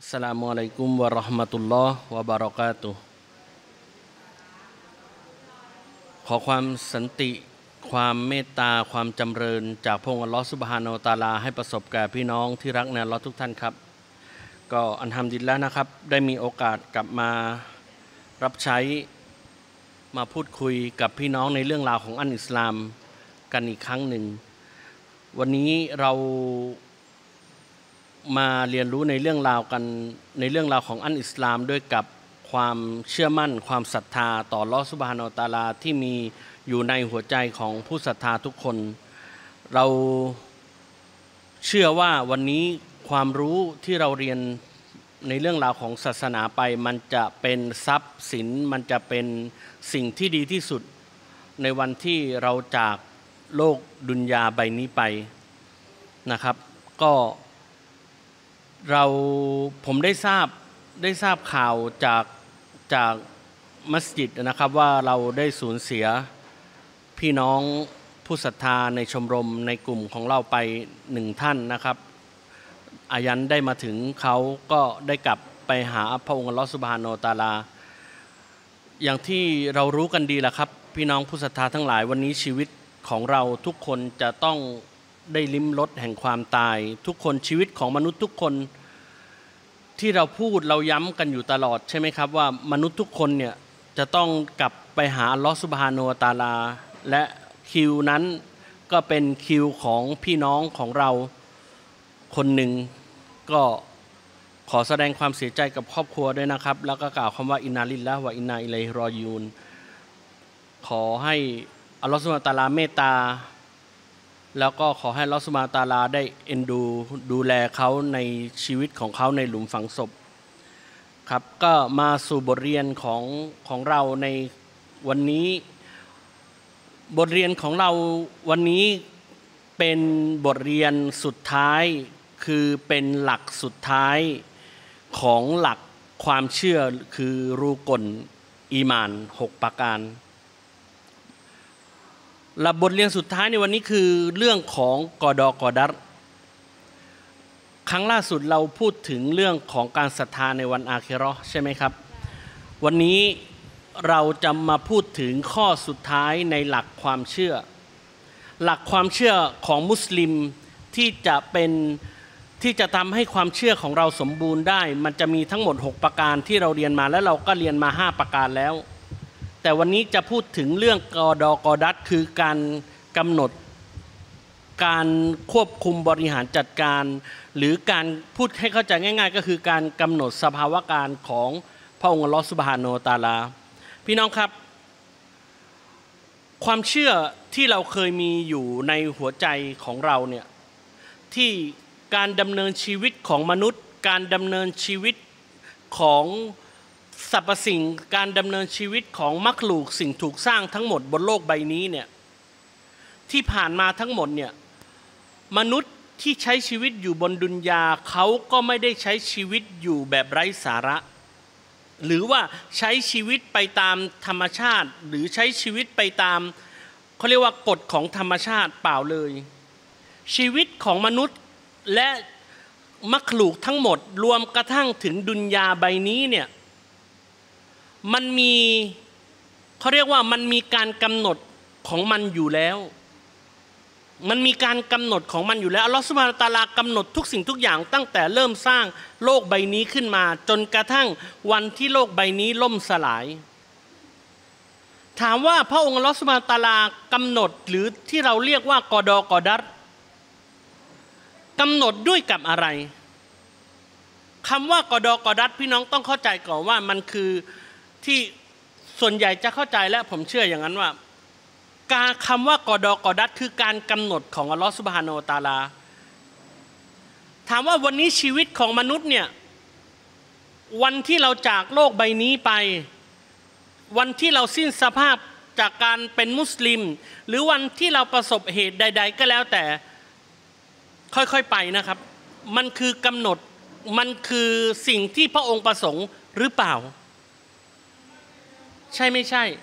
อัสสลามุอะลัยกุมวะเราะห์มะตุลลอฮ์วะบะเราะกาตุฮ์ขอความสันติความเมตตาความจำเริญจากพระองค์อัลเลาะห์ซุบฮานะฮูวะตะอาลาให้ประสบแก่พี่น้องที่รักในอัลเลาะห์ทุกท่านครับก็อัลฮัมดุลิลละห์นะครับได้มีโอกาสกลับมารับใช้มาพูดคุยกับพี่น้องในเรื่องราวของอันอิสลามกันอีกครั้งหนึ่งวันนี้เรามาเรียนรู้ในเรื่องราวกันในเรื่องราวของอันอิสลามด้วยกับความเชื่อมั่นความศรัทธาต่ออัลเลาะห์ซุบฮานะฮูวะตะอาลาที่มีอยู่ในหัวใจของผู้ศรัทธาทุกคนเราเชื่อว่าวันนี้ความรู้ที่เราเรียนในเรื่องราวของศาสนาไปมันจะเป็นทรัพย์สินมันจะเป็นสิ่งที่ดีที่สุดในวันที่เราจากโลกดุนยาใบนี้ไปนะครับก็ผมได้ทราบข่าวจากมัสยิดนะครับว่าเราได้สูญเสียพี่น้องผู้ศรัทธาในชมรมในกลุ่มของเราไปหนึ่งท่านนะครับอายันได้มาถึงเขาก็ได้กลับไปหาพระองค์อัลเลาะห์ซุบฮานะฮูวะตะอาลาอย่างที่เรารู้กันดีแหละครับพี่น้องผู้ศรัทธาทั้งหลายวันนี้ชีวิตของเราทุกคนจะต้องได้ลิ้มรสแห่งความตายทุกคนชีวิตของมนุษย์ทุกคนที่เราพูดเราย้ำกันอยู่ตลอดใช่ไหมครับว่ามนุษย์ทุกคนเนี่ยจะต้องกลับไปหาอัลเลาะห์ซุบฮานะฮูวะตะอาลาและคิวนั้นก็เป็นคิวของพี่น้องของเราคนหนึ่งก็ขอแสดงความเสียใจกับครอบครัวด้วยนะครับแล้วก็กล่าวคำว่าอินนาลิลลาฮ์วะอินนาอิลัยฮิรอญิอูนขอให้อัลเลาะห์ซุบฮานะฮูวะตะอาลาเมตตาแล้วก็ขอให้อัลเลาะห์ซุบฮานะฮูวะตะอาลาได้เอ็นดูแลเขาในชีวิตของเขาในหลุมฝังศพครับก็มาสู่บทเรียนของเราในวันนี้บทเรียนของเราวันนี้เป็นบทเรียนสุดท้ายคือเป็นหลักสุดท้ายของหลักความเชื่อคือรูกลอีหม่าน6ประการและบทเรียนสุดท้ายในวันนี้คือเรื่องของกอดอกอดัรครั้งล่าสุดเราพูดถึงเรื่องของการศรัทธาในวันอาคิเราะห์ใช่ไหมครับวันนี้เราจะมาพูดถึงข้อสุดท้ายในหลักความเชื่อหลักความเชื่อของมุสลิมที่จะทำให้ความเชื่อของเราสมบูรณ์ได้มันจะมีทั้งหมด6ประการที่เราเรียนมาและเราก็เรียนมา5ประการแล้วแต่วันนี้จะพูดถึงเรื่องกอดอกอดัรคือการกำหนดการควบคุมบริหารจัดการหรือการพูดให้เข้าใจง่ายๆก็คือการกำหนดสภาวะการของพระองค์อัลเลาะห์ซุบฮานะฮูวะตะอาลาพี่น้องครับความเชื่อที่เราเคยมีอยู่ในหัวใจของเราเนี่ยที่การดำเนินชีวิตของมนุษย์การดำเนินชีวิตของสรรพสิ่งการดำเนินชีวิตของมักลูกสิ่งถูกสร้างทั้งหมดบนโลกใบนี้เนี่ยที่ผ่านมาทั้งหมดเนี่ยมนุษย์ที่ใช้ชีวิตอยู่บนดุนยาเขาก็ไม่ได้ใช้ชีวิตอยู่แบบไร้สาระหรือว่าใช้ชีวิตไปตามธรรมชาติหรือใช้ชีวิตไปตามเขาเรียกว่ากฎของธรรมชาติเปล่าเลยชีวิตของมนุษย์และมักลูกทั้งหมดรวมกระทั่งถึงดุนยาใบนี้เนี่ยมันมีเขาเรียกว่ามันมีการกำหนดของมันอยู่แล้วมันมีการกำหนดของมันอยู่แล้วอัลเลาะห์ซุบฮานะฮูวะตะอาลากำหนดทุกสิ่งทุกอย่างตั้งแต่เริ่มสร้างโลกใบนี้ขึ้นมาจนกระทั่งวันที่โลกใบนี้ล่มสลายถามว่าพระองค์อัลเลาะห์ซุบฮานะฮูวะตะอาลากำหนดหรือที่เราเรียกว่ากอดอกอดัรกำหนดด้วยกับอะไรคำว่ากอดอกอดัรพี่น้องต้องเข้าใจก่อนว่ามันคือที่ส่วนใหญ่จะเข้าใจและผมเชื่ออย่างนั้นว่าการคำว่ากอดอกอดัรคือการกำหนดของอัลเลาะห์ซุบฮานะฮูวะตะอาลาถามว่าวันนี้ชีวิตของมนุษย์เนี่ยวันที่เราจากโลกใบนี้ไปวันที่เราสิ้นสภาพจากการเป็นมุสลิมหรือวันที่เราประสบเหตุใดๆก็แล้วแต่ค่อยๆไปนะครับมันคือกำหนดมันคือสิ่งที่พระองค์ประสงค์หรือเปล่าใช่ไม่ใช่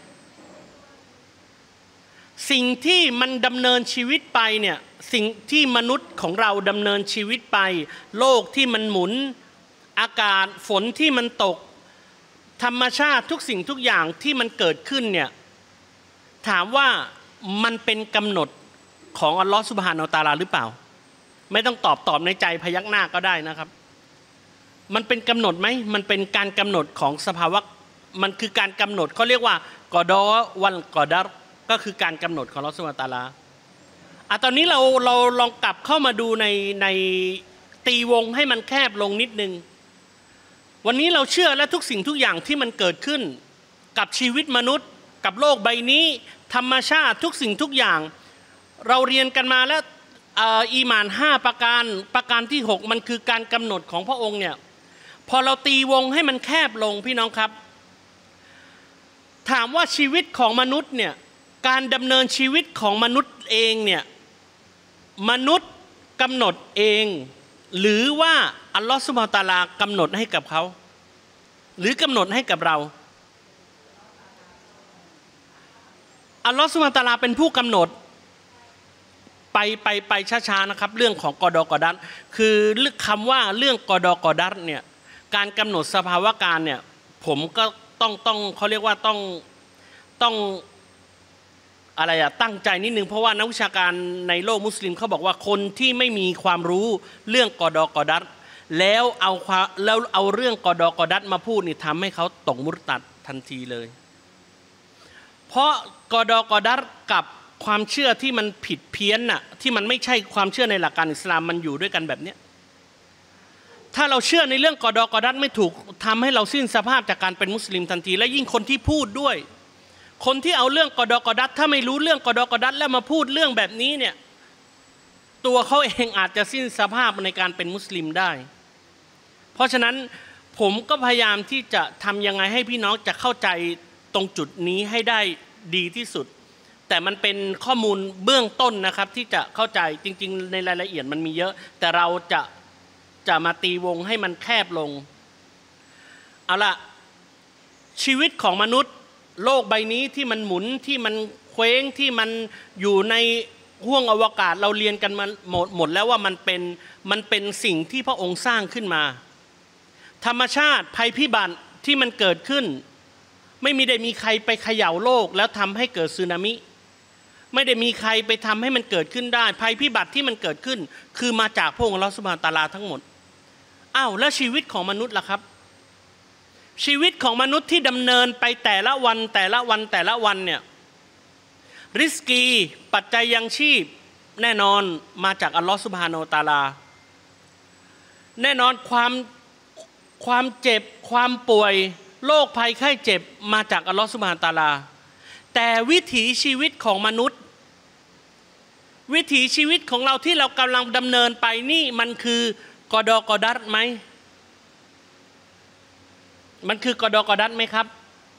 สิ่งที่มันดำเนินชีวิตไปเนี่ยสิ่งที่มนุษย์ของเราดำเนินชีวิตไปโลกที่มันหมุนอากาศฝนที่มันตกธรรมชาติทุกสิ่งทุกอย่างที่มันเกิดขึ้นเนี่ยถามว่ามันเป็นกำหนดของอัลลอฮฺซุบฮานะฮูวะตะอาลาหรือเปล่าไม่ต้องตอบในใจพยักหน้าก็ได้นะครับมันเป็นกำหนดไหมมันเป็นการกำหนดของสภาวะมันคือการกำหนดเขาเรียกว่ากอดอวันกอดัรก็คือการกำหนดของอัลลอฮฺซุบฮานะฮูวะตะอาลาตอนนี้เราลองกลับเข้ามาดูในตีวงให้มันแคบลงนิดนึงวันนี้เราเชื่อและทุกสิ่งทุกอย่างที่มันเกิดขึ้นกับชีวิตมนุษย์กับโลกใบนี้ธรรมชาติทุกสิ่งทุกอย่างเราเรียนกันมาแล้วอีหม่าน5ประการที่6มันคือการกำหนดของพระองค์เนี่ยพอเราตีวงให้มันแคบลงพี่น้องครับถามว่าชีวิตของมนุษย์เนี่ยการดำเนินชีวิตของมนุษย์เองเนี่ยมนุษย์กำหนดเองหรือว่าอัลลอฮฺซุบฮานะฮูวะตะอาลากำหนดให้กับเขาหรือกำหนดให้กับเราอัลลอฮฺซุบฮานะฮูวะตะอาลาเป็นผู้กำหนดไปช้าๆนะครับเรื่องของกอดอกอดัรคือคำว่าเรื่องกอดอกอดัรเนี่ยการกำหนดสภาวะการเนี่ยผมก็ต้องเขาเรียกว่าต้องอะไรตั้งใจนิดนึงเพราะว่านักวิชาการในโลกมุสลิมเขาบอกว่าคนที่ไม่มีความรู้เรื่องกอดอกอดัรแล้วเอาเรื่องกอดอกอดัรมาพูดนี่ทำให้เขาตกมุรตัดทันทีเลยเพราะกอดอกอดัรกับความเชื่อที่มันผิดเพี้ยนน่ะที่มันไม่ใช่ความเชื่อในหลักการอิสลามมันอยู่ด้วยกันแบบนี้ถ้าเราเชื่อในเรื่องกอดอกอดัรไม่ถูกทำให้เราสิ้นสภาพจากการเป็นมุสลิมทันทีและยิ่งคนที่พูดด้วยคนที่เอาเรื่องกอดอกอดัรถ้าไม่รู้เรื่องกอดอกอดัรแล้วมาพูดเรื่องแบบนี้เนี่ยตัวเขาเองอาจจะสิ้นสภาพในการเป็นมุสลิมได้เพราะฉะนั้นผมก็พยายามที่จะทำยังไงให้พี่น้องจะเข้าใจตรงจุดนี้ให้ได้ดีที่สุดแต่มันเป็นข้อมูลเบื้องต้นนะครับที่จะเข้าใจจริงๆในรายละเอียดมันมีเยอะแต่เราจะมาตีวงให้มันแคบลงเอาละชีวิตของมนุษย์โลกใบนี้ที่มันหมุนที่มันเคว้งที่มันอยู่ในห้วงอวกาศเราเรียนกันมาหมดแล้วว่ามันเป็นสิ่งที่พระองค์สร้างขึ้นมาธรรมชาติภัยพิบัติที่มันเกิดขึ้นไม่ได้มีใครไปเขย่าโลกแล้วทำให้เกิดสึนามิไม่ได้มีใครไปทำให้มันเกิดขึ้นได้ภัยพิบัติที่มันเกิดขึ้นคือมาจากพระองค์อัลเลาะห์ซุบฮานะฮูวะตะอาลาทั้งหมดอ้าวแล้วชีวิตของมนุษย์ล่ะครับชีวิตของมนุษย์ที่ดำเนินไปแต่ละวันเนี่ยริสกีปัจจัยยังชีพแน่นอนมาจากอัลเลาะห์ซุบฮานะฮูวะตะอาลาแน่นอนความเจ็บความป่วยโรคภัยไข้เจ็บมาจากอัลเลาะห์ซุบฮานะฮูวะตะอาลาแต่วิถีชีวิตของมนุษย์วิถีชีวิตของเราที่เรากำลังดำเนินไปนี่มันคือกอดอกอดัรไหมมันคือกอดอกอดัรไหมครับ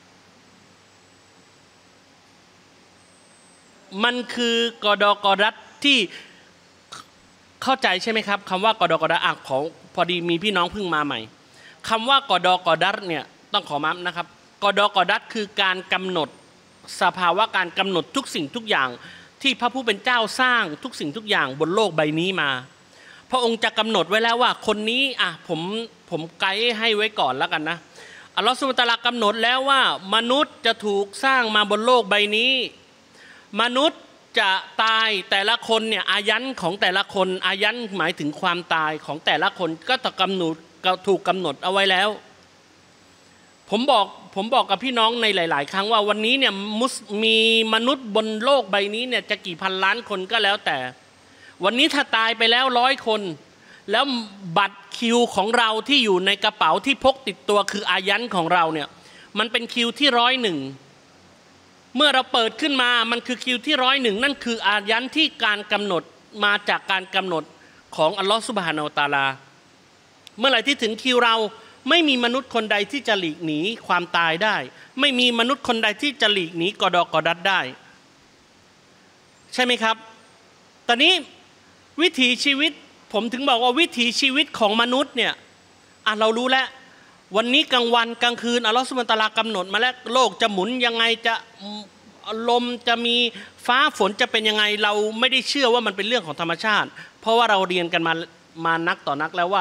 มันคือกอดอกอดัรที่เข้าใจใช่ไหมครับคำว่ากอดอกอดัรของพอดีมีพี่น้องเพิ่งมาใหม่คำว่ากอดอกอดัรเนี่ยต้องขอมานะครับกอดอกอดัรคือการกำหนดสภาวะการกำหนดทุกสิ่งทุกอย่างที่พระผู้เป็นเจ้าสร้างทุกสิ่งทุกอย่างบนโลกใบนี้มาพระองค์จะกำหนดไว้แล้วว่าคนนี้ผมไกด์ให้ไว้ก่อนแล้วกันนะอัลลอฮฺซุบฮานะฮูวะตะอาลากำหนดแล้วว่ามนุษย์จะถูกสร้างมาบนโลกใบนี้มนุษย์จะตายแต่ละคนเนี่ยอายันของแต่ละคนอายันหมายถึงความตายของแต่ละคนก็ถูกกำหนดเอาไว้แล้วผมบอกกับพี่น้องในหลายๆครั้งว่าวันนี้เนี่ยมีมนุษย์บนโลกใบนี้เนี่ยจะกี่พันล้านคนก็แล้วแต่วันนี้ถ้าตายไปแล้ว100 คนแล้วบัตรคิวของเราที่อยู่ในกระเป๋าที่พกติดตัวคืออายันของเราเนี่ยมันเป็นคิวที่101เมื่อเราเปิดขึ้นมามันคือคิวที่101นั่นคืออายันที่การกำหนดมาจากการกำหนดของอัลลอฮฺซุบฮานะฮูวะตะอาลาเมื่อไหร่ที่ถึงคิวเราไม่มีมนุษย์คนใดที่จะหลีกหนีความตายได้ไม่มีมนุษย์คนใดที่จะหลีกหนีกอดอกอดัรได้ใช่ไหมครับตอนนี้วิถีชีวิตผมถึงบอกว่าวิถีชีวิตของมนุษย์เนี่ยเรารู้แล้ววันนี้กลางวันกลางคืนอัลเลาะห์ซุบฮานะฮูวะตะอาลากำหนดมาแล้วโลกจะหมุนยังไงจะลมจะมีฟ้าฝนจะเป็นยังไงเราไม่ได้เชื่อว่ามันเป็นเรื่องของธรรมชาติเพราะว่าเราเรียนกันมานักต่อนักแล้วว่า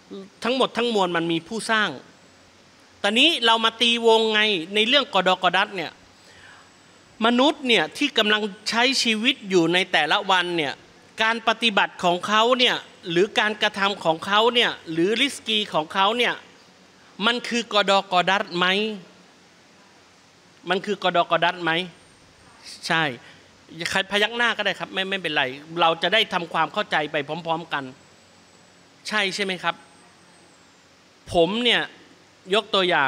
ทั้งหมดทั้งมวลมันมีผู้สร้างตอนนี้เรามาตีวงไงในเรื่องกอดอกอดัดเนี่ยมนุษย์เนี่ยที่กำลังใช้ชีวิตอยู่ในแต่ละวันเนี่ยการปฏิบัติของเขาเนี่ยหรือการกระทำของเขาเนี่ยหรือริสกีของเขาเนี่ยมันคือกอดอกอดัดไหมมันคือกอดอกอดัดไหมใช่ใครพยักหน้าก็ได้ครับไม่เป็นไรเราจะได้ทำความเข้าใจไปพร้อมๆกันใช่ไหมครับผมเนี่ยยกตัวอย่าง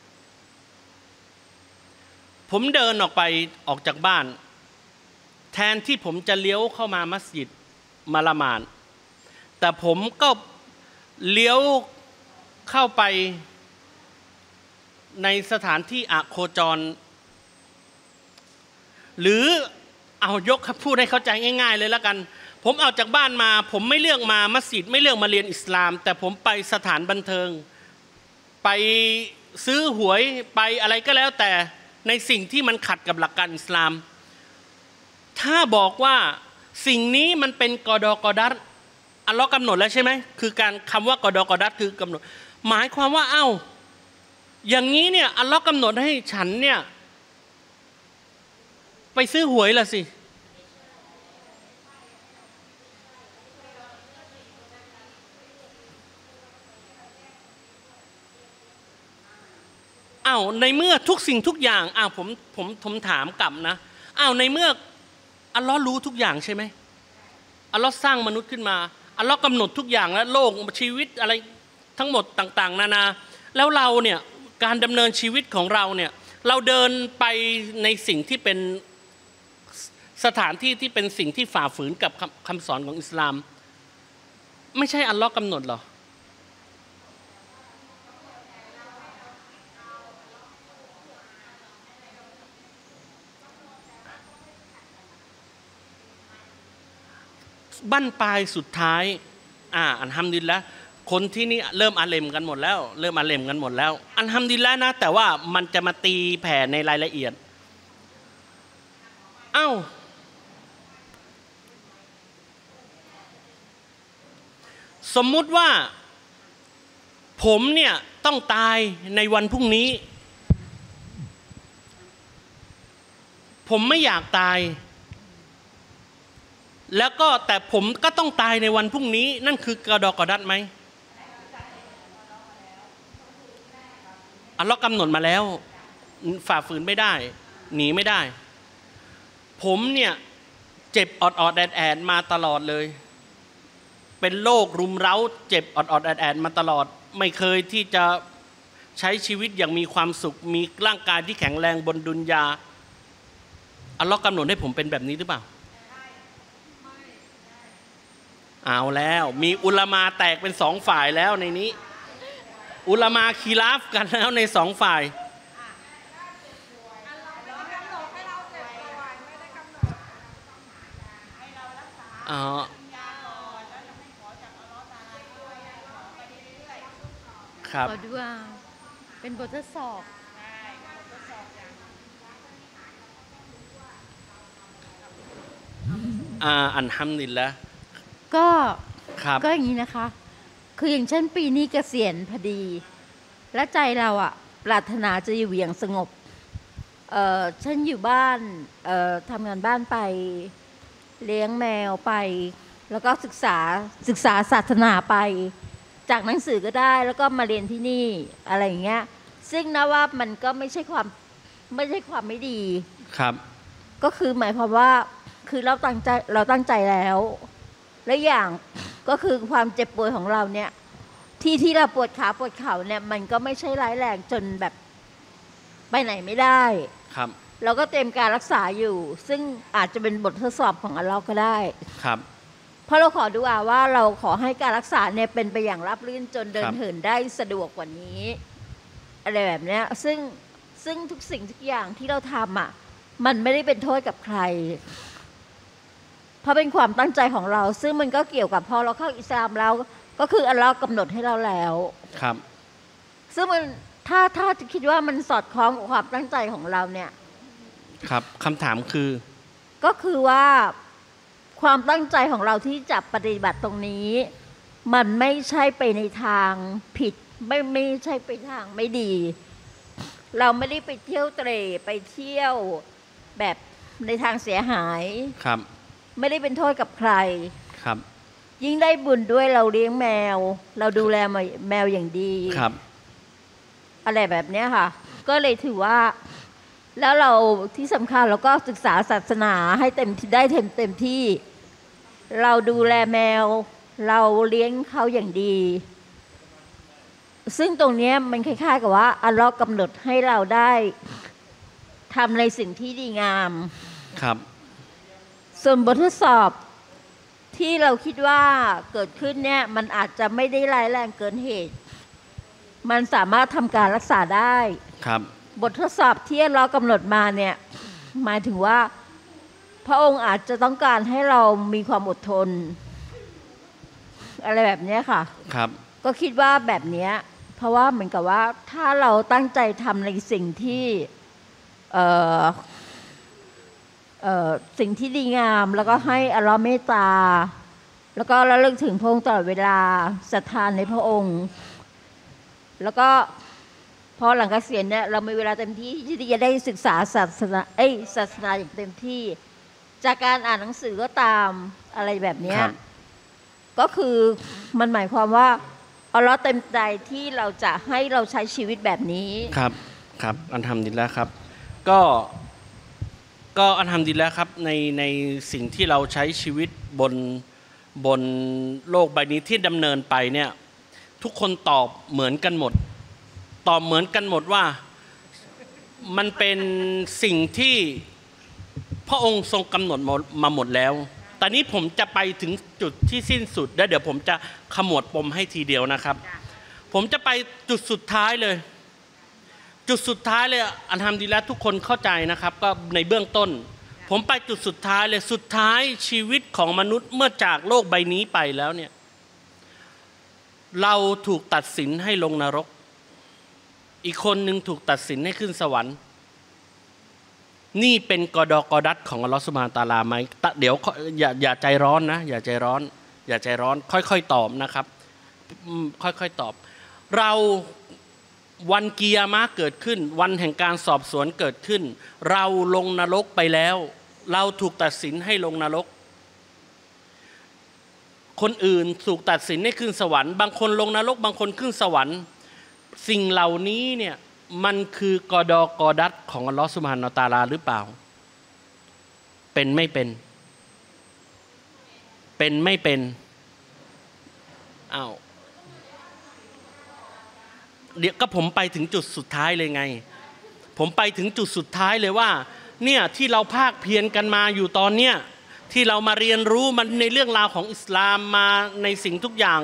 ผมเดินออกจากบ้านแทนที่ผมจะเลี้ยวเข้ามามัสยิดมาละหมาดแต่ผมก็เลี้ยวเข้าไปในสถานที่อโคจรหรือเอายกพูดให้เข้าใจง่ายๆเลยแล้วกันผมออกจากบ้านมาผมไม่เลือกมามัสยิดไม่เลือกมาเรียนอิสลามแต่ผมไปสถานบันเทิงไปซื้อหวยไปอะไรก็แล้วแต่ในสิ่งที่มันขัดกับหลักการอิสลามถ้าบอกว่าสิ่งนี้มันเป็นกอดอกอดัดอัลเลาะห์กำหนดแล้วใช่ไหมคือการคำว่ากอดอกอดัดคือกำหนดหมายความว่าอย่างนี้เนี่ยอัลเลาะห์กำหนดให้ฉันเนี่ยไปซื้อหวยล่ะสิในเมื่อทุกสิ่งทุกอย่างผมถามกลับนะในเมื่ออัลเลาะห์รู้ทุกอย่างใช่ไหมอัลเลาะห์สร้างมนุษย์ขึ้นมาอัลเลาะห์กำหนดทุกอย่างและโลกชีวิตอะไรทั้งหมดต่างๆนานาแล้วเราเนี่ยการดำเนินชีวิตของเราเนี่ยเราเดินไปในสิ่งที่เป็นสถานที่ที่เป็นสิ่งที่ฝ่าฝืนกับคำสอนของอิสลามไม่ใช่อัลเลาะห์กำหนดหรอบั้นปลายสุดท้ายอัลฮัมดุลิลละห์คนที่นี่เริ่มอาเลมกันหมดแล้วอัลฮัมดุลิลละห์นะแต่ว่ามันจะมาตีแผ่ในรายละเอียดสมมุติว่าผมเนี่ยต้องตายในวันพรุ่งนี้ผมไม่อยากตายแล้วก็แต่ผมก็ต้องตายในวันพรุ่งนี้นั่นคือกอดอกอดัดไหมอัลเลาะห์กำหนดมาแล้วฝ่าฝืนไม่ได้หนีไม่ได้ผมเนี่ยเจ็บออดแอดมาตลอดเลยเป็นโรครุมเร้าเจ็บออดแอดมาตลอดไม่เคยที่จะใช้ชีวิตอย่างมีความสุขมีร่างกายที่แข็งแรงบนดุนยาอัลเลาะห์กำหนดให้ผมเป็นแบบนี้หรือเปล่าเอาแล้วมีอุลามาแตกเป็นสองฝ่ายแล้วในนี้อุลามาคีราฟกันแล้วในสองฝ่ายครับขอดูเป็นบททดสอบอัลฮัมดุลิลละห์ก็อย่างนี้นะคะคืออย่างเช่นปีนี้เกษียณพอดีและใจเราปรารถนาจะอยู่อย่างสงบฉันอยู่บ้านทำงานบ้านไปเลี้ยงแมวไปแล้วก็ศึกษาศาสนาไปจากหนังสือก็ได้แล้วก็มาเรียนที่นี่อะไรอย่างเงี้ยซึ่งนะว่ามันก็ไม่ใช่ความไม่ดีครับก็คือหมายความว่าคือเราตั้งใจแล้วและอย่างก็คือความเจ็บป่วยของเราเนี่ยที่เราปวดขาปวดเข่าเนี่ยมันก็ไม่ใช่ร้ายแรงจนแบบไปไหนไม่ได้ครับเราก็เตรียมการรักษาอยู่ซึ่งอาจจะเป็นบททดสอบของอัลเลาะห์ก็ได้ครับเพราะเราขอดุอาว่าเราขอให้การรักษาเนี่ยเป็นไปอย่างราบรื่นจนเดินเหินได้สะดวกกว่านี้อะไรแบบเนี้ยซึ่งทุกสิ่งทุกอย่างที่เราทำมันไม่ได้เป็นโทษกับใครเพราะเป็นความตั้งใจของเราซึ่งมันก็เกี่ยวกับพอเราเข้าอิสลามแล้วก็คืออัลเลาะห์กำหนดให้เราแล้วครับซึ่งมันถ้าคิดว่ามันสอดคล้องกับความตั้งใจของเราเนี่ยครับคำถามคือก็คือว่าความตั้งใจของเราที่จะปฏิบัติตรงนี้มันไม่ใช่ไปในทางผิดไม่ใช่ไปทางไม่ดี เราไม่ได้ไปเที่ยวเตร่ไปเที่ยวแบบในทางเสียหายครับไม่ได้เป็นโทษกับใครครับยิ่งได้บุญด้วยเราเลี้ยงแมวเราดูแลแมวอย่างดีครับอะไรแบบนี้ค่ะก็เลยถือว่าแล้วเราที่สำคัญเราก็ศึกษาศาสนาให้เต็มที่เราดูแลแมวเราเลี้ยงเขาอย่างดีซึ่งตรงนี้มันคล้ายๆกับว่าอัลเลาะห์กำหนดให้เราได้ทำในสิ่งที่ดีงามครับส่วนบททดสอบที่เราคิดว่าเกิดขึ้นเนี่ยมันอาจจะไม่ได้ร้ายแรงเกินเหตุมันสามารถทำการรักษาได้ครับบททดสอบที่เรากำหนดมาเนี่ยหมายถึงว่าพระองค์อาจจะต้องการให้เรามีความอดทนอะไรแบบนี้ค่ะครับก็คิดว่าแบบนี้เพราะว่าเหมือนกับว่าถ้าเราตั้งใจทำในสิ่งที่สิ่งที่ดีงามแล้วก็ให้อัลเลาะห์เมตตาแล้วก็ระลึกถึงพระองค์ตลอดเวลาศรัทธาในพระองค์แล้วก็พอหลังเกษียณเนี่ยเรามีเวลาเต็มที่ที่จะได้ศึกษาศาสนาอย่างเต็มที่จากการอ่านหนังสือก็ตามอะไรแบบนี้ก็คือมันหมายความว่าอัลเลาะห์เต็มใจที่เราจะให้เราใช้ชีวิตแบบนี้ครับอัลฮัมดุลิลละห์ครับก็อัลฮัมดุลิลละห์ครับในสิ่งที่เราใช้ชีวิตบนโลกใบนี้ที่ดำเนินไปเนี่ยทุกคนตอบเหมือนกันหมดว่ามันเป็นสิ่งที่พระองค์ทรงกำหนดมาหมดแล้วตอนนี้ผมจะไปถึงจุดที่สิ้นสุดแล้วเดี๋ยวผมจะขมวดปมให้ทีเดียวนะครับผมจะไปจุดสุดท้ายเลยอัลฮัมดุลิลละห์ทุกคนเข้าใจนะครับก็ในเบื้องต้นผมไปจุดสุดท้ายเลยสุดท้ายชีวิตของมนุษย์เมื่อจากโลกใบนี้ไปแล้วเนี่ยเราถูกตัดสินให้ลงนรกอีกคนหนึ่งถูกตัดสินให้ขึ้นสวรรค์นี่เป็นกอดัตของอัลลอฮฺซุบฮานะฮูวะตะอาลาไหมเดี๋ยวอย่าใจร้อนนะอย่าใจร้อนค่อยๆตอบนะครับค่อยๆตอบเราวันกิยามะห์เกิดขึ้นวันแห่งการสอบสวนเกิดขึ้นเราลงนรกไปแล้วเราถูกตัดสินให้ลงนรกคนอื่นถูกตัดสินให้ขึ้นสวรรค์บางคนลงนรกบางคนขึ้นสวรรค์สิ่งเหล่านี้เนี่ยมันคือกอดัตของอัลลอฮฺซุบฮานะฮูวะตะอาลาหรือเปล่าเป็นไม่เป็นอ้าวเดี๋ยวก็ผมไปถึงจุดสุดท้ายเลยไงผมไปถึงจุดสุดท้ายเลยว่าเนี่ยที่เราภาคเพียรกันมาอยู่ตอนเนี้ยที่เรามาเรียนรู้มันในเรื่องราวของอิสลามมาในสิ่งทุกอย่าง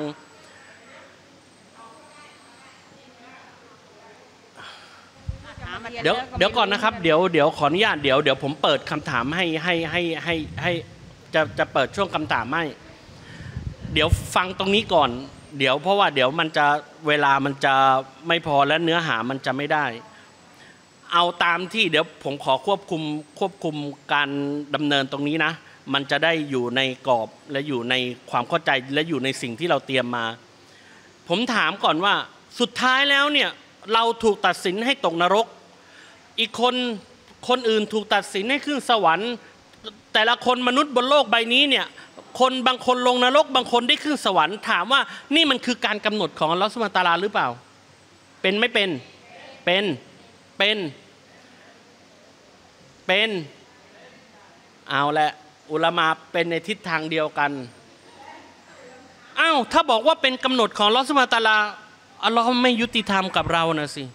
เดี๋ยวก่อนนะครับเดี๋ยวขออนุญาตเดี๋ยวผมเปิดคำถามให้จะเปิดช่วงคำถามให้เดี๋ยวฟังตรงนี้ก่อนเดี๋ยวเพราะว่าเดี๋ยวมันจะเวลามันจะไม่พอและเนื้อหามันจะไม่ได้เอาตามที่เดี๋ยวผมขอควบคุมการดำเนินตรงนี้นะมันจะได้อยู่ในกรอบและอยู่ในความเข้าใจและอยู่ในสิ่งที่เราเตรียมมาผมถามก่อนว่าสุดท้ายแล้วเนี่ยเราถูกตัดสินให้ตกนรกอีกคนอื่นถูกตัดสินให้ขึ้นสวรรค์แต่ละคนมนุษย์บนโลกใบนี้เนี่ยคนบางคนลงนรกบางคนได้ขึ้นสวรรค์ถามว่านี่มันคือการกำหนดของอัลเลาะห์ซุบฮานะฮูวะตะอาลาหรือเปล่าเป็นไม่เป็นเอาละอุลามะเป็นในทิศทางเดียวกันอ้าวถ้าบอกว่าเป็นกำหนดของอัลเลาะห์ซุบฮานะฮูวะตะอาลาอัลเลาะห์ไม่ยุติธรรมกับเรานะสิ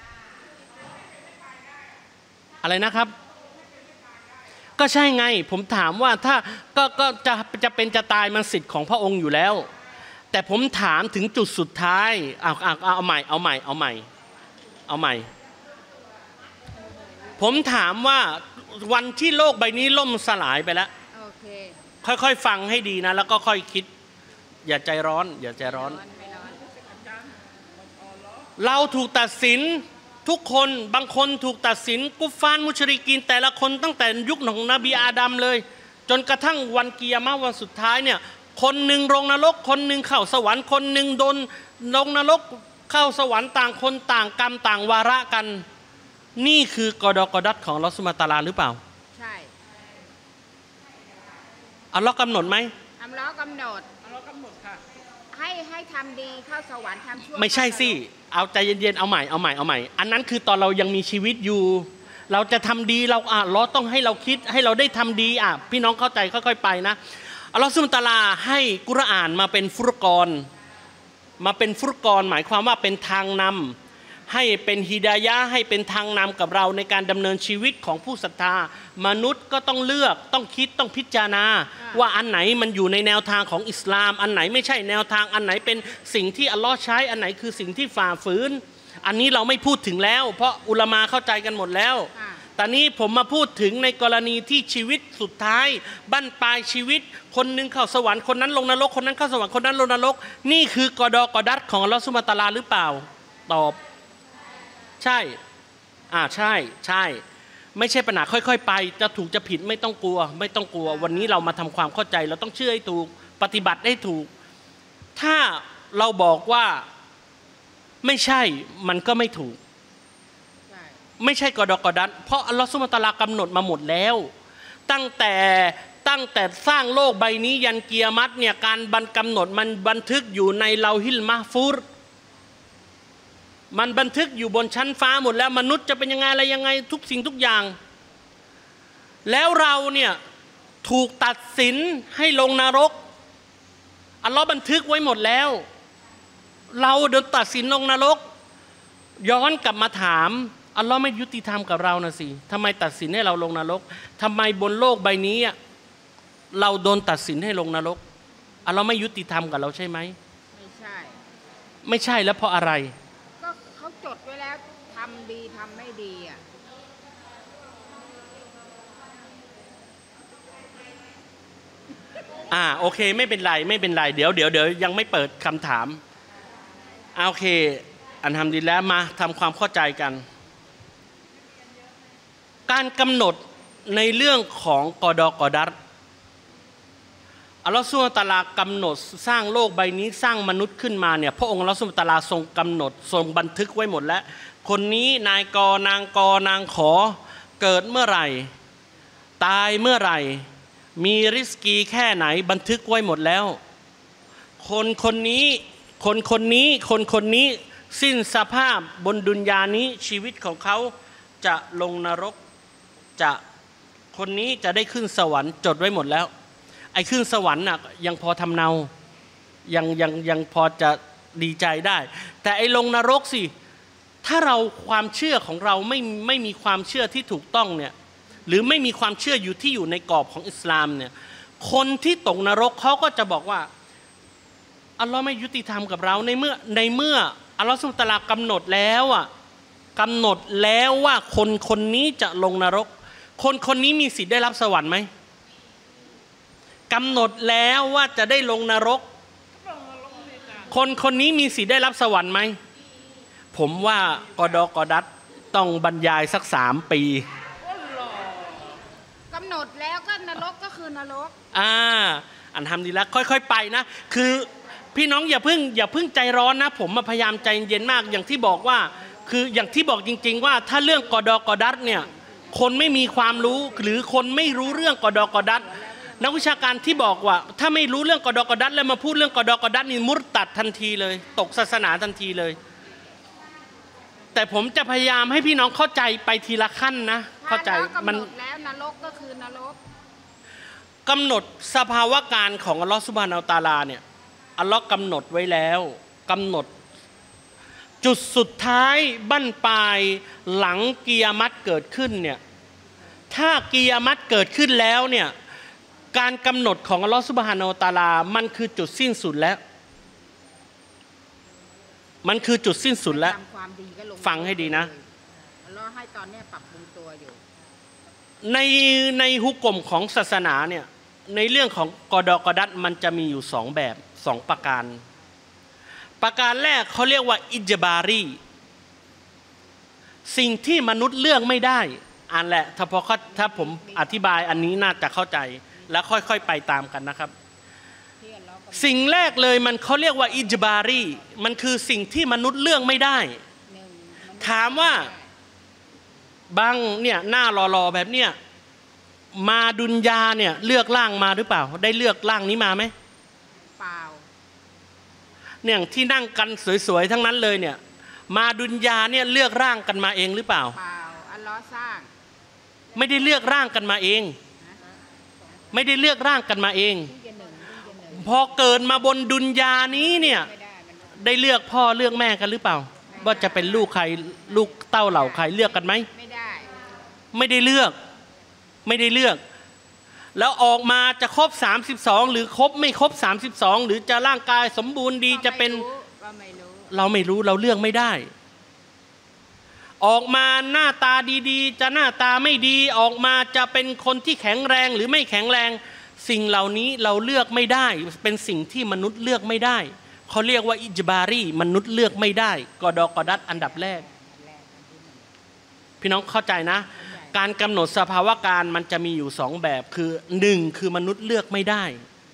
อะไรนะครับก็ใช่ไงผมถามว่าถ้าก็จะเป็นจะตายมันสิทธิ์ของพระองค์อยู่แล้วแต่ผมถามถึงจุดสุดท้ายเอาใหม่ผมถามว่าวันที่โลกใบนี้ล่มสลายไปแล้วค่อยๆฟังให้ดีนะแล้วก็ค่อยคิดอย่าใจร้อนเราถูกตัดสินทุกคนบางคนถูกตัดสินกุฟฟารมุชริกีนแต่ละคนตั้งแต่ยุคของนบีอาดัมเลยจนกระทั่งวันกิยามะห์วันสุดท้ายเนี่ยคนหนึ่งลงนรกคนหนึ่งเข้าสวรรค์คนหนึ่งโดนลงนรกเข้าสวรรค์ต่างคนต่างกรรมต่างวาระกันนี่คือกอดอกอดัตของอัลเลาะห์ซุบฮานะฮูวะตะอาลาหรือเปล่าใช่อัลเลาะห์กำหนดไหมอัลเลาะห์กำหนดค่ะให้ทำดีเข้าสวรรค์ทำชั่วไม่ใช่สิเอาใจเย็นๆเอาใหม่อันนั้นคือตอนเรายังมีชีวิตอยู่เราจะทำดีเราเราต้องให้เราคิดให้เราได้ทำดีพี่น้องเข้าใจค่อยๆไปนะอัลเลาะห์ซุบฮานะฮูวะตะอาลาให้กุรอานมาเป็นฟุรกอนหมายความว่าเป็นทางนำให้เป็นฮิดายะห์ให้เป็นทางนำกับเราในการดำเนินชีวิตของผู้ศรัทธามนุษย์ก็ต้องเลือกต้องคิดต้องพิจารณาว่าอันไหนมันอยู่ในแนวทางของอิสลามอันไหนไม่ใช่แนวทางอันไหนเป็นสิ่งที่อัลลอฮ์ใช้อันไหนคือสิ่งที่ฝ่าฝืนอันนี้เราไม่พูดถึงแล้วเพราะอุลามะเข้าใจกันหมดแล้วแต่นี้ผมมาพูดถึงในกรณีที่ชีวิตสุดท้ายบั้นปลายชีวิตคนนึงเข้าสวรรค์คนนั้นลงนรกคนนั้นเข้าสวรรค์คนนั้นลงนรกนี่คือกอดอกอดัตของอัลเลาะห์ซุบฮานะฮูวะตะอาลาหรือเปล่าตอบใช่ใช่ไม่ใช่ปัญหาค่อยๆไปจะถูกจะผิดไม่ต้องกลัววันนี้เรามาทำความเข้าใจเราต้องเชื่อให้ถูกปฏิบัติให้ถูกถ้าเราบอกว่าไม่ใช่มันก็ไม่ถูกไม่ใช่กอดอกอดัตเพราะอัลเลาะห์ซุบฮานะฮูวะตะอาลากำหนดมาหมดแล้วตั้งแต่สร้างโลกใบนี้ยันกิยามะฮ์เนี่ยการกำหนดมันบันทึกอยู่ในลอฮิลมะห์ฟูซมันบันทึกอยู่บนชั้นฟ้าหมดแล้วมนุษย์จะเป็นยังไงอะไรยังไงทุกสิ่งทุกอย่างแล้วเราเนี่ยถูกตัดสินให้ลงนรกอัลเลาะห์บันทึกไว้หมดแล้วเราโดนตัดสินลงนรกย้อนกลับมาถามอัลเลาะห์ไม่ยุติธรรมกับเรานะสิทำไมตัดสินให้เราลงนรกทำไมบนโลกใบนี้เราโดนตัดสินให้ลงนรกอัลเลาะห์ไม่ยุติธรรมกับเราใช่ไหมไม่ใช่แล้วเพราะอะไรก็เขาจดไว้แล้วทำดีทำไม่ดีโอเคไม่เป็นไรเดี๋ยวยังไม่เปิดคำถามโอเคอัลฮัมดุลิลละห์มาทำความเข้าใจกันการกำหนดในเรื่องของกอดอกอดัตอัลลอฮฺซุบฮานะฮูวะตะอาลากำหนดสร้างโลกใบนี้สร้างมนุษย์ขึ้นมาเนี่ยพระองค์อัลลอฮฺซุบฮานะฮูวะตะอาลาทรงกำหนดทรงบันทึกไว้หมดแล้วคนนี้นายกนางขอเกิดเมื่อไหร่ตายเมื่อไหร่มีริสกีแค่ไหนบันทึกไว้หมดแล้วคนนี้สิ้นสภาพบนดุนยานี้ชีวิตของเขาจะลงนรกคนนี้จะได้ขึ้นสวรรค์จดไว้หมดแล้วไอ้ขึ้นสวรรค์น่ะยังพอทำเนายังพอจะดีใจได้แต่ไอ้ลงนรกสิถ้าเราความเชื่อของเราไม่มีความเชื่อที่ถูกต้องเนี่ยหรือไม่มีความเชื่ออยู่ในกรอบของอิสลามเนี่ยคนที่ตกนรกเขาก็จะบอกว่าอัลลอฮ์ไม่ยุติธรรมกับเราในเมื่ออัลลอฮ์ซุบฮานะฮูวะตะอาลากำหนดแล้วว่าคนนี้จะลงนรกคนนี้มีสิทธิ์ได้รับสวรรค์ไหมกำหนดแล้วว่าจะได้ลงนรกคนนี้มีสิทธิ์ได้รับสวรรค์ไหมผมว่ากอดอกอดัตต้องบรรยายสัก3 ปีกำหนดแล้วก็นรกก็คือนรกอันทำดีแล้วค่อยๆไปนะคือพี่น้องอย่าเพิ่งใจร้อนนะผมพยายามใจเย็นมากอย่างที่บอกว่าคืออย่างที่บอกจริงๆว่าถ้าเรื่องกอดอกอดัตเนี่ยคนไม่มีความรู้หรือคนไม่รู้เรื่องกอดอกอดัตนักวิชาการที่บอกว่าถ้าไม่รู้เรื่องกอดอกอดัตแล้วมาพูดเรื่องกอดอกอดัตนี่มุรตัดทันทีเลยตกศาสนาทันทีเลยแต่ผมจะพยายามให้พี่น้องเข้าใจไปทีละขั้นนะเข้าใจมันแล้วนรกก็คือนรกกำหนดสภาวะการของอัลลอฮฺซุบฮานะฮูวะตะอาลาเนี่ยอัลลอฮ์กำหนดไว้แล้วกำหนดจุดสุดท้ายบั้นปลายหลังกิยามะฮ์เกิดขึ้นเนี่ยถ้ากิยามะฮ์เกิดขึ้นแล้วเนี่ยการกำหนดของอัลลอฮ์ซุบฮานะฮูวะตะอาลามันคือจุดสิ้นสุดแล้วฟังให้ดีนะอัลลอฮ์ให้ตอนนี้ปรับปรุงตัวอยู่ในฮุกมของศาสนาเนี่ยในเรื่องของกอดอกอดัตมันจะมีอยู่2 แบบ2 ประการแรกเขาเรียกว่าอิจบารีสิ่งที่มนุษย์เลือกไม่ได้แหละถ้าผมอธิบายอันนี้น่าจะเข้าใจแล้วค่อยๆไปตามกันนะครับสิ่งแรกเลยมันเขาเรียกว่าอิจบารีมันคือสิ่งที่มนุษย์เลือกไม่ได้ถามว่าบางเนี่ยหน้ารอๆแบบเนี้ยมาดุนยาเนี่ยเลือกร่างมาหรือเปล่าได้เลือกร่างนี้มาไหมเปล่าเนี่ยที่นั่งกันสวยๆทั้งนั้นเลยเนี่ยมาดุนยาเนี่ยเลือกร่างกันมาเองหรือเปล่าเปล่าอัลเลาะห์สร้างไม่ได้เลือกร่างกันมาเองไม่ได้เลือกร่างกันมาเองพอเกิดมาบนดุนยานี้เนี่ยได้เลือกพ่อเลือกแม่กันหรือเปล่าว่าจะเป็นลูกใครลูกเต้าเหล่าใครเลือกกันไหมไม่ได้เลือกแล้วออกมาจะครบ32หรือครบไม่ครบ32หรือจะร่างกายสมบูรณ์ดีจะเป็นเราไม่รู้เราเลือกไม่ได้ออกมาหน้าตาดีๆจะหน้าตาไม่ดีออกมาจะเป็นคนที่แข็งแรงหรือไม่แข็งแรงสิ่งเหล่านี้เราเลือกไม่ได้เป็นสิ่งที่มนุษย์เลือกไม่ได้เขาเรียกว่าอิจบารีมนุษย์เลือกไม่ได้กอดอกอดัดอันดับแรกพี่น้องเข้าใจนะการกำหนดสภาวะการมันจะมีอยู่2แบบคือ1คือมนุษย์เลือกไม่ได้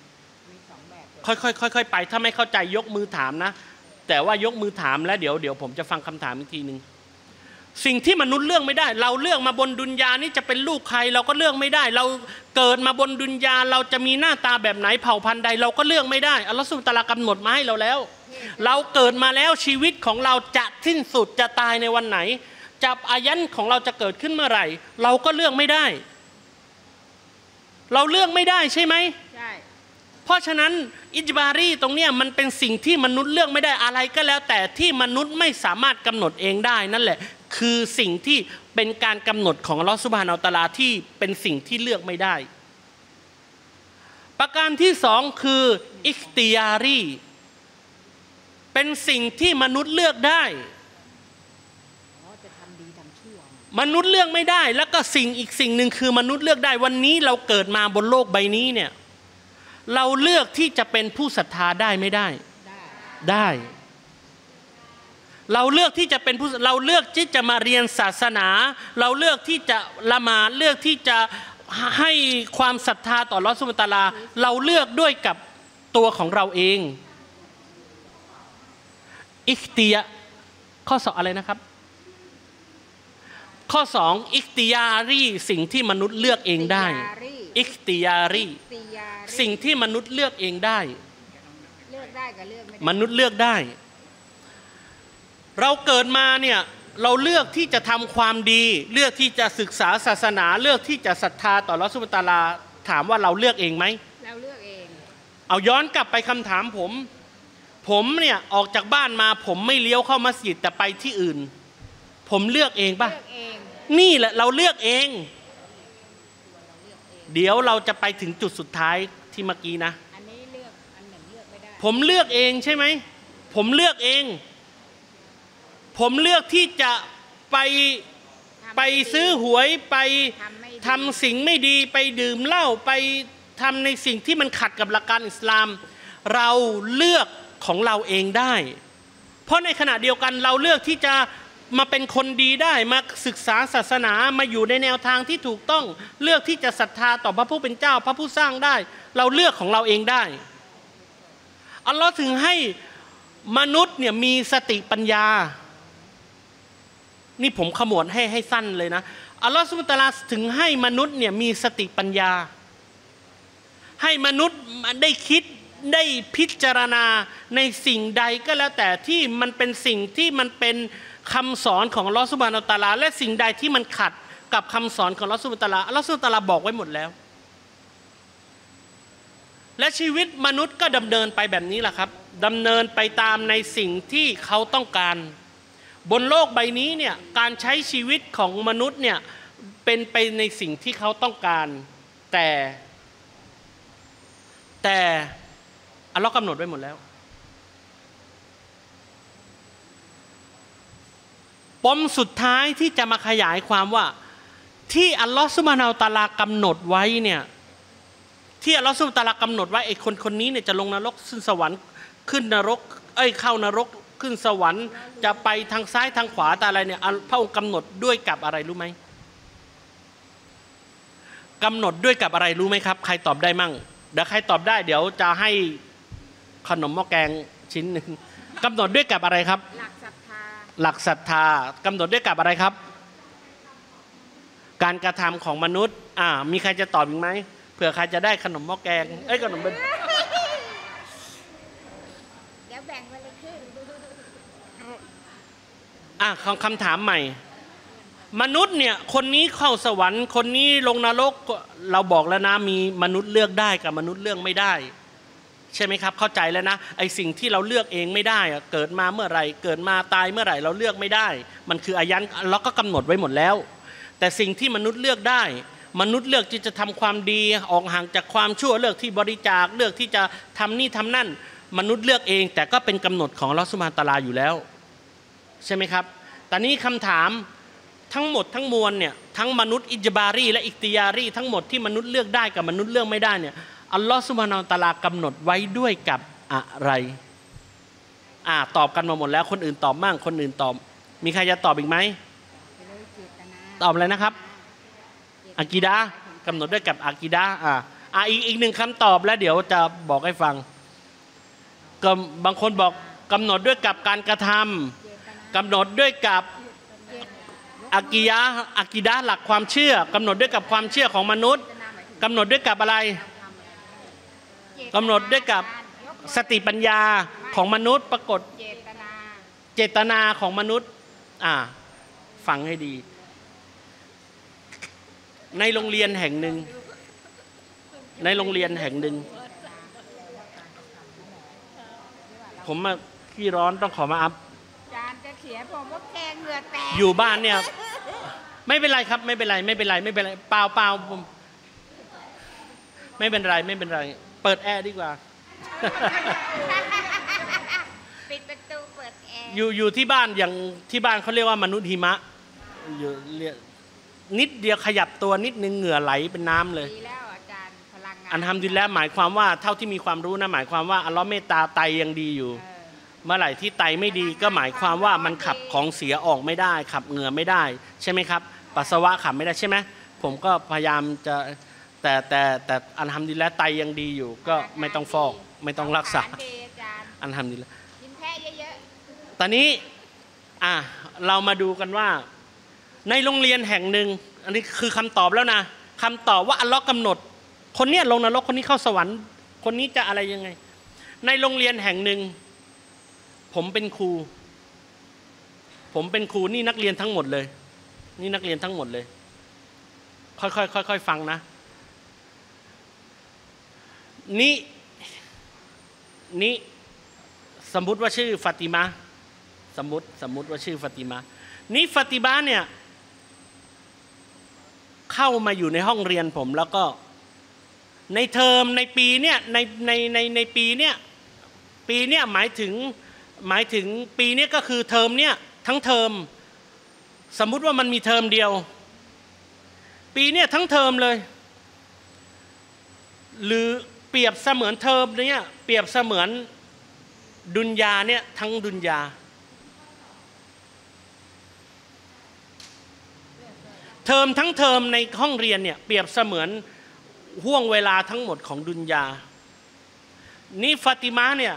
ค่อยๆไปถ้าไม่เข้าใจยกมือถามนะแต่ว่ายกมือถามแล้วเดี๋ยวผมจะฟังคำถามอีกทีนึงสิ่งที่มนุษย์เลือกไม่ได้เราเลือกมาบนดุนยานี่จะเป็นลูกใครเราก็เลือกไม่ได้เราเกิดมาบนดุนยาเราจะมีหน้าตาแบบไหนเผ่าพันธุ์ใดเราก็เลือกไม่ได้อัลลอฮฺซุบฮานะฮูวะตะอาลากำหนดมาให้เราแล้วเราเกิดมาแล้วชีวิตของเราจะสิ้นสุดจะตายในวันไหนจับอายันของเราจะเกิดขึ้นเมื่อไหร่เราก็เลือกไม่ได้เราเลือกไม่ได้ใช่ไหมใช่เพราะฉะนั้นอิจบารีตรงเนี้ยมันเป็นสิ่งที่มนุษย์เลือกไม่ได้อะไรก็แล้วแต่ที่มนุษย์ไม่สามารถกำหนดเองได้นั่นแหละคือสิ่งที่เป็นการกำหนดของอัลเลาะห์ซุบฮานะฮูวะตะอาลาที่เป็นสิ่งที่เลือกไม่ได้ประการที่2คืออิคติยารีเป็นสิ่งที่มนุษย์เลือกได้มนุษย์เลือกไม่ได้แล้วก็อีกสิ่งหนึ่งคือมนุษย์เลือกได้วันนี้เราเกิดมาบนโลกใบนี้เนี่ยเราเลือกที่จะเป็นผู้ศรัทธาได้ไม่ได้ได้เราเลือกที่จะเป็นผู้เราเลือกที่จะมาเรียนศาสนาเราเลือกที่จะละหมาดเลือกที่จะให้ความศรัทธาต่ออัลเลาะห์ซุบฮานะฮูวะตะอาลาเราเลือกด้วยกับตัวของเราเองอิคติยาข้อ2อะไรนะครับข้อ2อิคติยารีสิ่งที่มนุษย์เลือกเองได้อิคติยารีสิ่งที่มนุษย์เลือกเองได้เลือกได้กับเลือกไม่ได้มนุษย์เลือกได้เราเกิดมาเนี่ยเราเลือกที่จะทำความดีเลือกที่จะศึกษาศาสนาเลือกที่จะศรัทธาต่ออัลเลาะห์ซุบฮานะฮูวะตะอาลาถามว่าเราเลือกเองไหมเราเลือกเองเอาย้อนกลับไปคำถามผมเนี่ยออกจากบ้านมาผมไม่เลี้ยวเข้ามัสยิดแต่ไปที่อื่นผมเลือกเองป่ะนี่แหละเราเลือกเองเดี๋ยวเราจะไปถึงจุดสุดท้ายที่เมื่อกี้นะอันนี้เลือกอันหนึ่งเลือกไม่ได้ผมเลือกเองใช่ไหมผมเลือกเองผมเลือกที่จะไปซื้อหวยไปทำสิ่งไม่ดีไปดื่มเหล้าไปทำในสิ่งที่มันขัดกับหลักการอิสลามเราเลือกของเราเองได้เพราะในขณะเดียวกันเราเลือกที่จะมาเป็นคนดีได้มาศึกษาศาสนามาอยู่ในแนวทางที่ถูกต้องเลือกที่จะศรัทธาต่อพระผู้เป็นเจ้าพระผู้สร้างได้เราเลือกของเราเองได้อัลลอฮ์ถึงให้มนุษย์เนี่ยมีสติปัญญานี่ผมขมวดให้สั้นเลยนะอัลลอฮฺซุบฮานะฮูวะตะอาลาถึงให้มนุษย์เนี่ยมีสติปัญญาให้มนุษย์ได้คิดได้พิจารณาในสิ่งใดก็แล้วแต่ที่มันเป็นสิ่งที่มันเป็นคำสอนของอัลลอฮฺซุบฮานะฮูวะตะอาลาและสิ่งใดที่มันขัดกับคำสอนของอัลลอฮฺซุบฮานะฮูวะตะอาลาอัลลอฮฺซุบฮานะฮูวะตะอาลาบอกไว้หมดแล้วและชีวิตมนุษย์ก็ดำเนินไปแบบนี้แหละครับดำเนินไปตามในสิ่งที่เขาต้องการบนโลกใบนี้เนี่ยการใช้ชีวิตของมนุษย์เนี่ยเป็นไปในสิ่งที่เขาต้องการแต่อัลเลาะห์กำหนดไว้หมดแล้วปมสุดท้ายที่จะมาขยายความว่าที่อัลเลาะห์ซุบฮานะฮูวะตะอาลากำหนดไว้เนี่ยที่อัลเลาะห์ซุบฮานะฮูวะตะอาลากำหนดไว้ไอ้คนนี้เนี่ยจะลงนรกขึ้นสวรรค์ขึ้นนรกเข้านรกขึ้นสวรรค์จะไปทางซ้ายทางขวาแต่อะไรเนี่ยพระองค์กำหนดด้วยกับอะไรรู้ไหมกำหนดด้วยกับอะไรรู้ไหมครับใครตอบได้มั่งเดี๋ยวใครตอบได้เดี๋ยวจะให้ขนมหม้อแกงชิ้นหนึ่งกำหนดด้วยกับอะไรครับหลักศรัทธาหลักศรัทธากำหนดด้วยกับอะไรครับการกระทำของมนุษย์มีใครจะตอบอีกไหมเผื่อใครจะได้ขนมหม้อแกงขนมเป็นเดี๋ยวแบ่งไปเลยครึ่งคำถามใหม่มนุษย์เนี่ยคนนี้เข้าสวรรค์คนนี้ลงนรกเราบอกแล้วนะมีมนุษย์เลือกได้กับมนุษย์เลือกไม่ได้ใช่ไหมครับเข้าใจแล้วนะไอสิ่งที่เราเลือกเองไม่ได้เกิดมาเมื่อไหร่เกิดมาตายเมื่อไหร่เราเลือกไม่ได้มันคืออายันเราก็กำหนดไว้หมดแล้วแต่สิ่งที่มนุษย์เลือกได้มนุษย์เลือกที่จะทำความดีออกห่างจากความชั่วเลือกที่บริจาคเลือกที่จะทำนี่ทำนั่นมนุษย์เลือกเองแต่ก็เป็นกำหนดของอัลเลาะห์ซุบฮานะฮูวะตะอาลาอยู่แล้วใช่ไหมครับแต่นี้คำถามทั้งหมดทั้งมวลเนี่ยทั้งมนุษย์อิจบารีและอิคติยารีทั้งหมดที่มนุษย์เลือกได้กับมนุษย์เลือกไม่ได้เนี่ยอัลลอฮฺซุบฮานะฮูวะตะอาลากำหนดไว้ด้วยกับอะไรตอบกันมาหมดแล้วคนอื่นตอบมั่งคนอื่นตอบมีใครจะตอบอีกไหมตอบอะไรนะครับอากีดะห์กำหนดด้วยกับอากีดะห์อีกหนึ่งคำตอบแล้วเดี๋ยวจะบอกให้ฟังก็บางคนบอกกำหนดด้วยกับการกระทำกำหนดด้วยกับอากีดะห์หลักความเชื่อกำหนดด้วยกับความเชื่อของมนุษย์กำหนดด้วยกับอะไรกำหนดด้วยกับสติปัญญาของมนุษย์ปรากฏเจตนาของมนุษย์ฟังให้ดีในโรงเรียนแห่งหนึ่งผมขี้ร้อนต้องขอมาอัพจานจะเขียนผมว่าแกงเหงื่อแตกอยู่บ้านเนี่ยไม่เป็นไรครับไม่เป็นไรเปล่าผมไม่เป็นไรเปิดแอร์ดีกว่าปิดประตูเปิดแอร์อยู่ที่บ้านอย่างที่บ้านเขาเรียกว่ามนุษย์หิมะอยู่นิดเดียวขยับตัวนิดนึงเหงื่อไหลเป็นน้ำเลยดีแล้วอาจารย์พลังงานอัลฮัมดุลิลละห์หมายความว่าเท่าที่มีความรู้นะหมายความว่าอัลเลาะห์เมตตาไตยังดีอยู่เมื่อไหร่ที่ไตไม่ดีก็หมายความว่ามันขับของเสียออกไม่ได้ขับเหงื่อไม่ได้ใช่ไหมครับปัสสาวะขับไม่ได้ใช่ไหมผมก็พยายามจะแต่อัลฮัมดุลิลละห์ไตยังดีอยู่ก็ไม่ต้องฟอกไม่ต้องรักษาอัลฮัมดุลิลละห์กินแพะเยอะๆตอนนี้เรามาดูกันว่าในโรงเรียนแห่งหนึ่งอันนี้คือคำตอบแล้วนะคำตอบว่าอัลเลาะห์กำหนดคนนี้ลงนรกคนนี้เข้าสวรรค์คนนี้จะอะไรยังไงในโรงเรียนแห่งหนึ่งผมเป็นครูนี่นักเรียนทั้งหมดเลยค่อยฟังนะนี่สมมุติว่าชื่อฟาติมาสมมุติว่าชื่อฟาติมานี่ฟาติมาเนี่ยเข้ามาอยู่ในห้องเรียนผมแล้วก็ในเทอมในปีเนี่ยในปีเนี่ยหมายถึงปีนี้ก็คือเทอมเนี่ยทั้งเทอมสมมุติว่ามันมีเทอมเดียวปีเนี่ยทั้งเทอมเลยหรือเปรียบเสมือนเทอมเนี่ยเปรียบเสมือนดุนยาเนี่ยทั้งดุนยาเทอมทั้งเทอมในห้องเรียนเนี่ยเปรียบเสมือนห่วงเวลาทั้งหมดของดุนยานี่ฟาติมาเนี่ย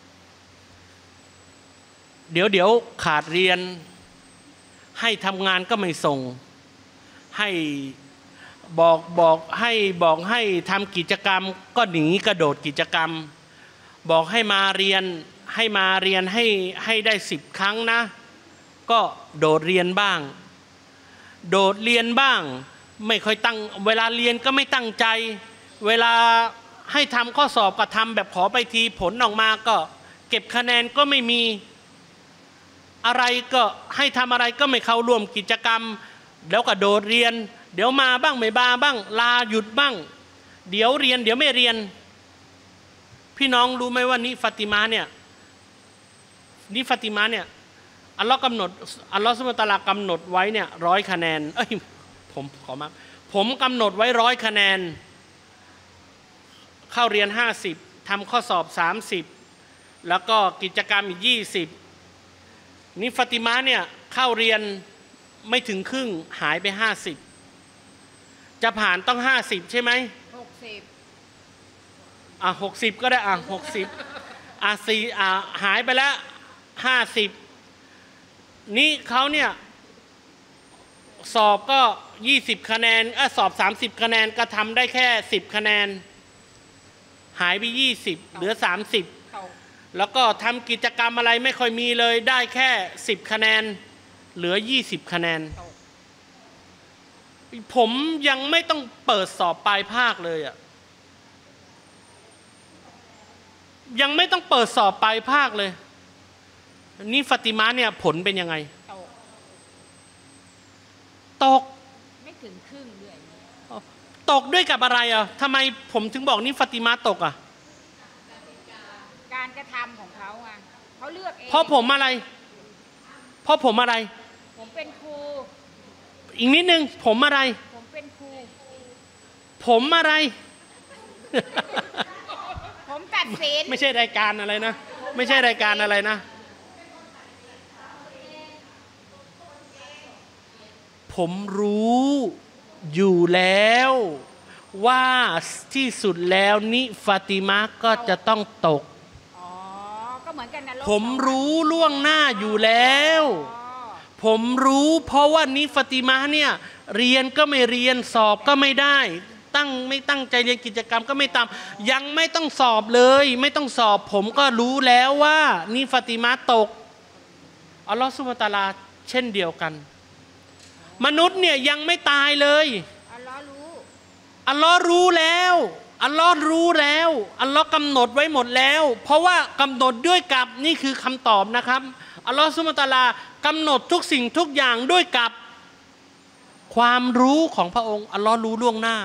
เดี๋ยวขาดเรียนให้ทำงานก็ไม่ส่งให้บอกให้ทำกิจกรรมก็หนีกระโดดกิจกรรมบอกให้มาเรียนให้ได้10 ครั้งนะก็โดดเรียนบ้างไม่ค่อยตั้งเวลาเรียนก็ไม่ตั้งใจเวลาให้ทำข้อสอบก็ทำแบบขอไปทีผลออกมาก็เก็บคะแนนก็ไม่มีอะไรก็ให้ทำอะไรก็ไม่เข้าร่วมกิจกรรมแล้วก็โดดเรียนเดี๋ยวมาบ้างไม่มาบ้างลาหยุดบ้างเดี๋ยวเรียนเดี๋ยวไม่เรียนพี่น้องรู้ไหมว่านี่ฟาติมาเนี่ยอัลลอฮ์กำหนดอัลลอฮ์ซุบฮานะฮูวะตะอาลากำหนดไว้เนี่ย100 คะแนนผมกำหนดไว้100 คะแนนเข้าเรียน50ทำข้อสอบ30แล้วก็กิจกรรมอีก20นี่ฟาติมาเนี่ยเข้าเรียนไม่ถึงครึ่งหายไป50จะผ่านต้อง50ใช่ไหม60ก็ได้60 หายไปแล้ว50นี่เขาเนี่ยสอบก็20คะแนนสอบ30คะแนนก็ทำได้แค่10คะแนนหายไป20เหลือ30แล้วก็ทำกิจกรรมอะไรไม่ค่อยมีเลยได้แค่10คะแนนเหลือ20คะแนนผมยังไม่ต้องเปิดสอบปลายภาคเลยอ่ะยังไม่ต้องเปิดสอบปลายภาคเลยนี่ฟาติมาเนี่ยผลเป็นยังไงตกไม่ถึงครึ่งด้วยตกด้วยกับอะไรอ่ะทำไมผมถึงบอกนี่ฟาติมาตกอ่ะการกระทำของเขาอ่ะเขาเลือกเองเพราะผมอะไรผมเป็นครูอีกนิดนึงผมอะไรผมเป็นครูผมอะไรผมตัดสินไม่ใช่รายการอะไรนะไม่ใช่รายการอะไรนะผมรู้อยู่แล้วว่าที่สุดแล้วนิฟาติมาก็จะต้องตกก็เหมือนกันนะผมรู้ล่วงหน้าอยู่แล้วผมรู้เพราะว่านิฟาติมาเนี่ยเรียนก็ไม่เรียนสอบก็ไม่ได้ไม่ตั้งใจเรียนกิจกรรมก็ไม่ทำยังไม่ต้องสอบเลยไม่ต้องสอบผมก็รู้แล้วว่านิฟาติมาตกอัลลอฮฺซุบฮานะฮูวะตะอาลาเช่นเดียวกันมนุษย์เนี่ยยังไม่ตายเลยอัลลอฮ์รู้อัลลอฮ์รู้แล้วอัลลอฮ์รู้แล้วอัลลอฮ์กำหนดไว้หมดแล้วเพราะว่ากำหนดด้วยกับนี่คือคำตอบนะครับอัลลอฮ์ซุบฮานะฮูวะตะอาลากำหนดทุกสิ่งทุกอย่างด้วยกับความรู้ของพระองค์อัลลอฮ์รู้ล่วงหน้า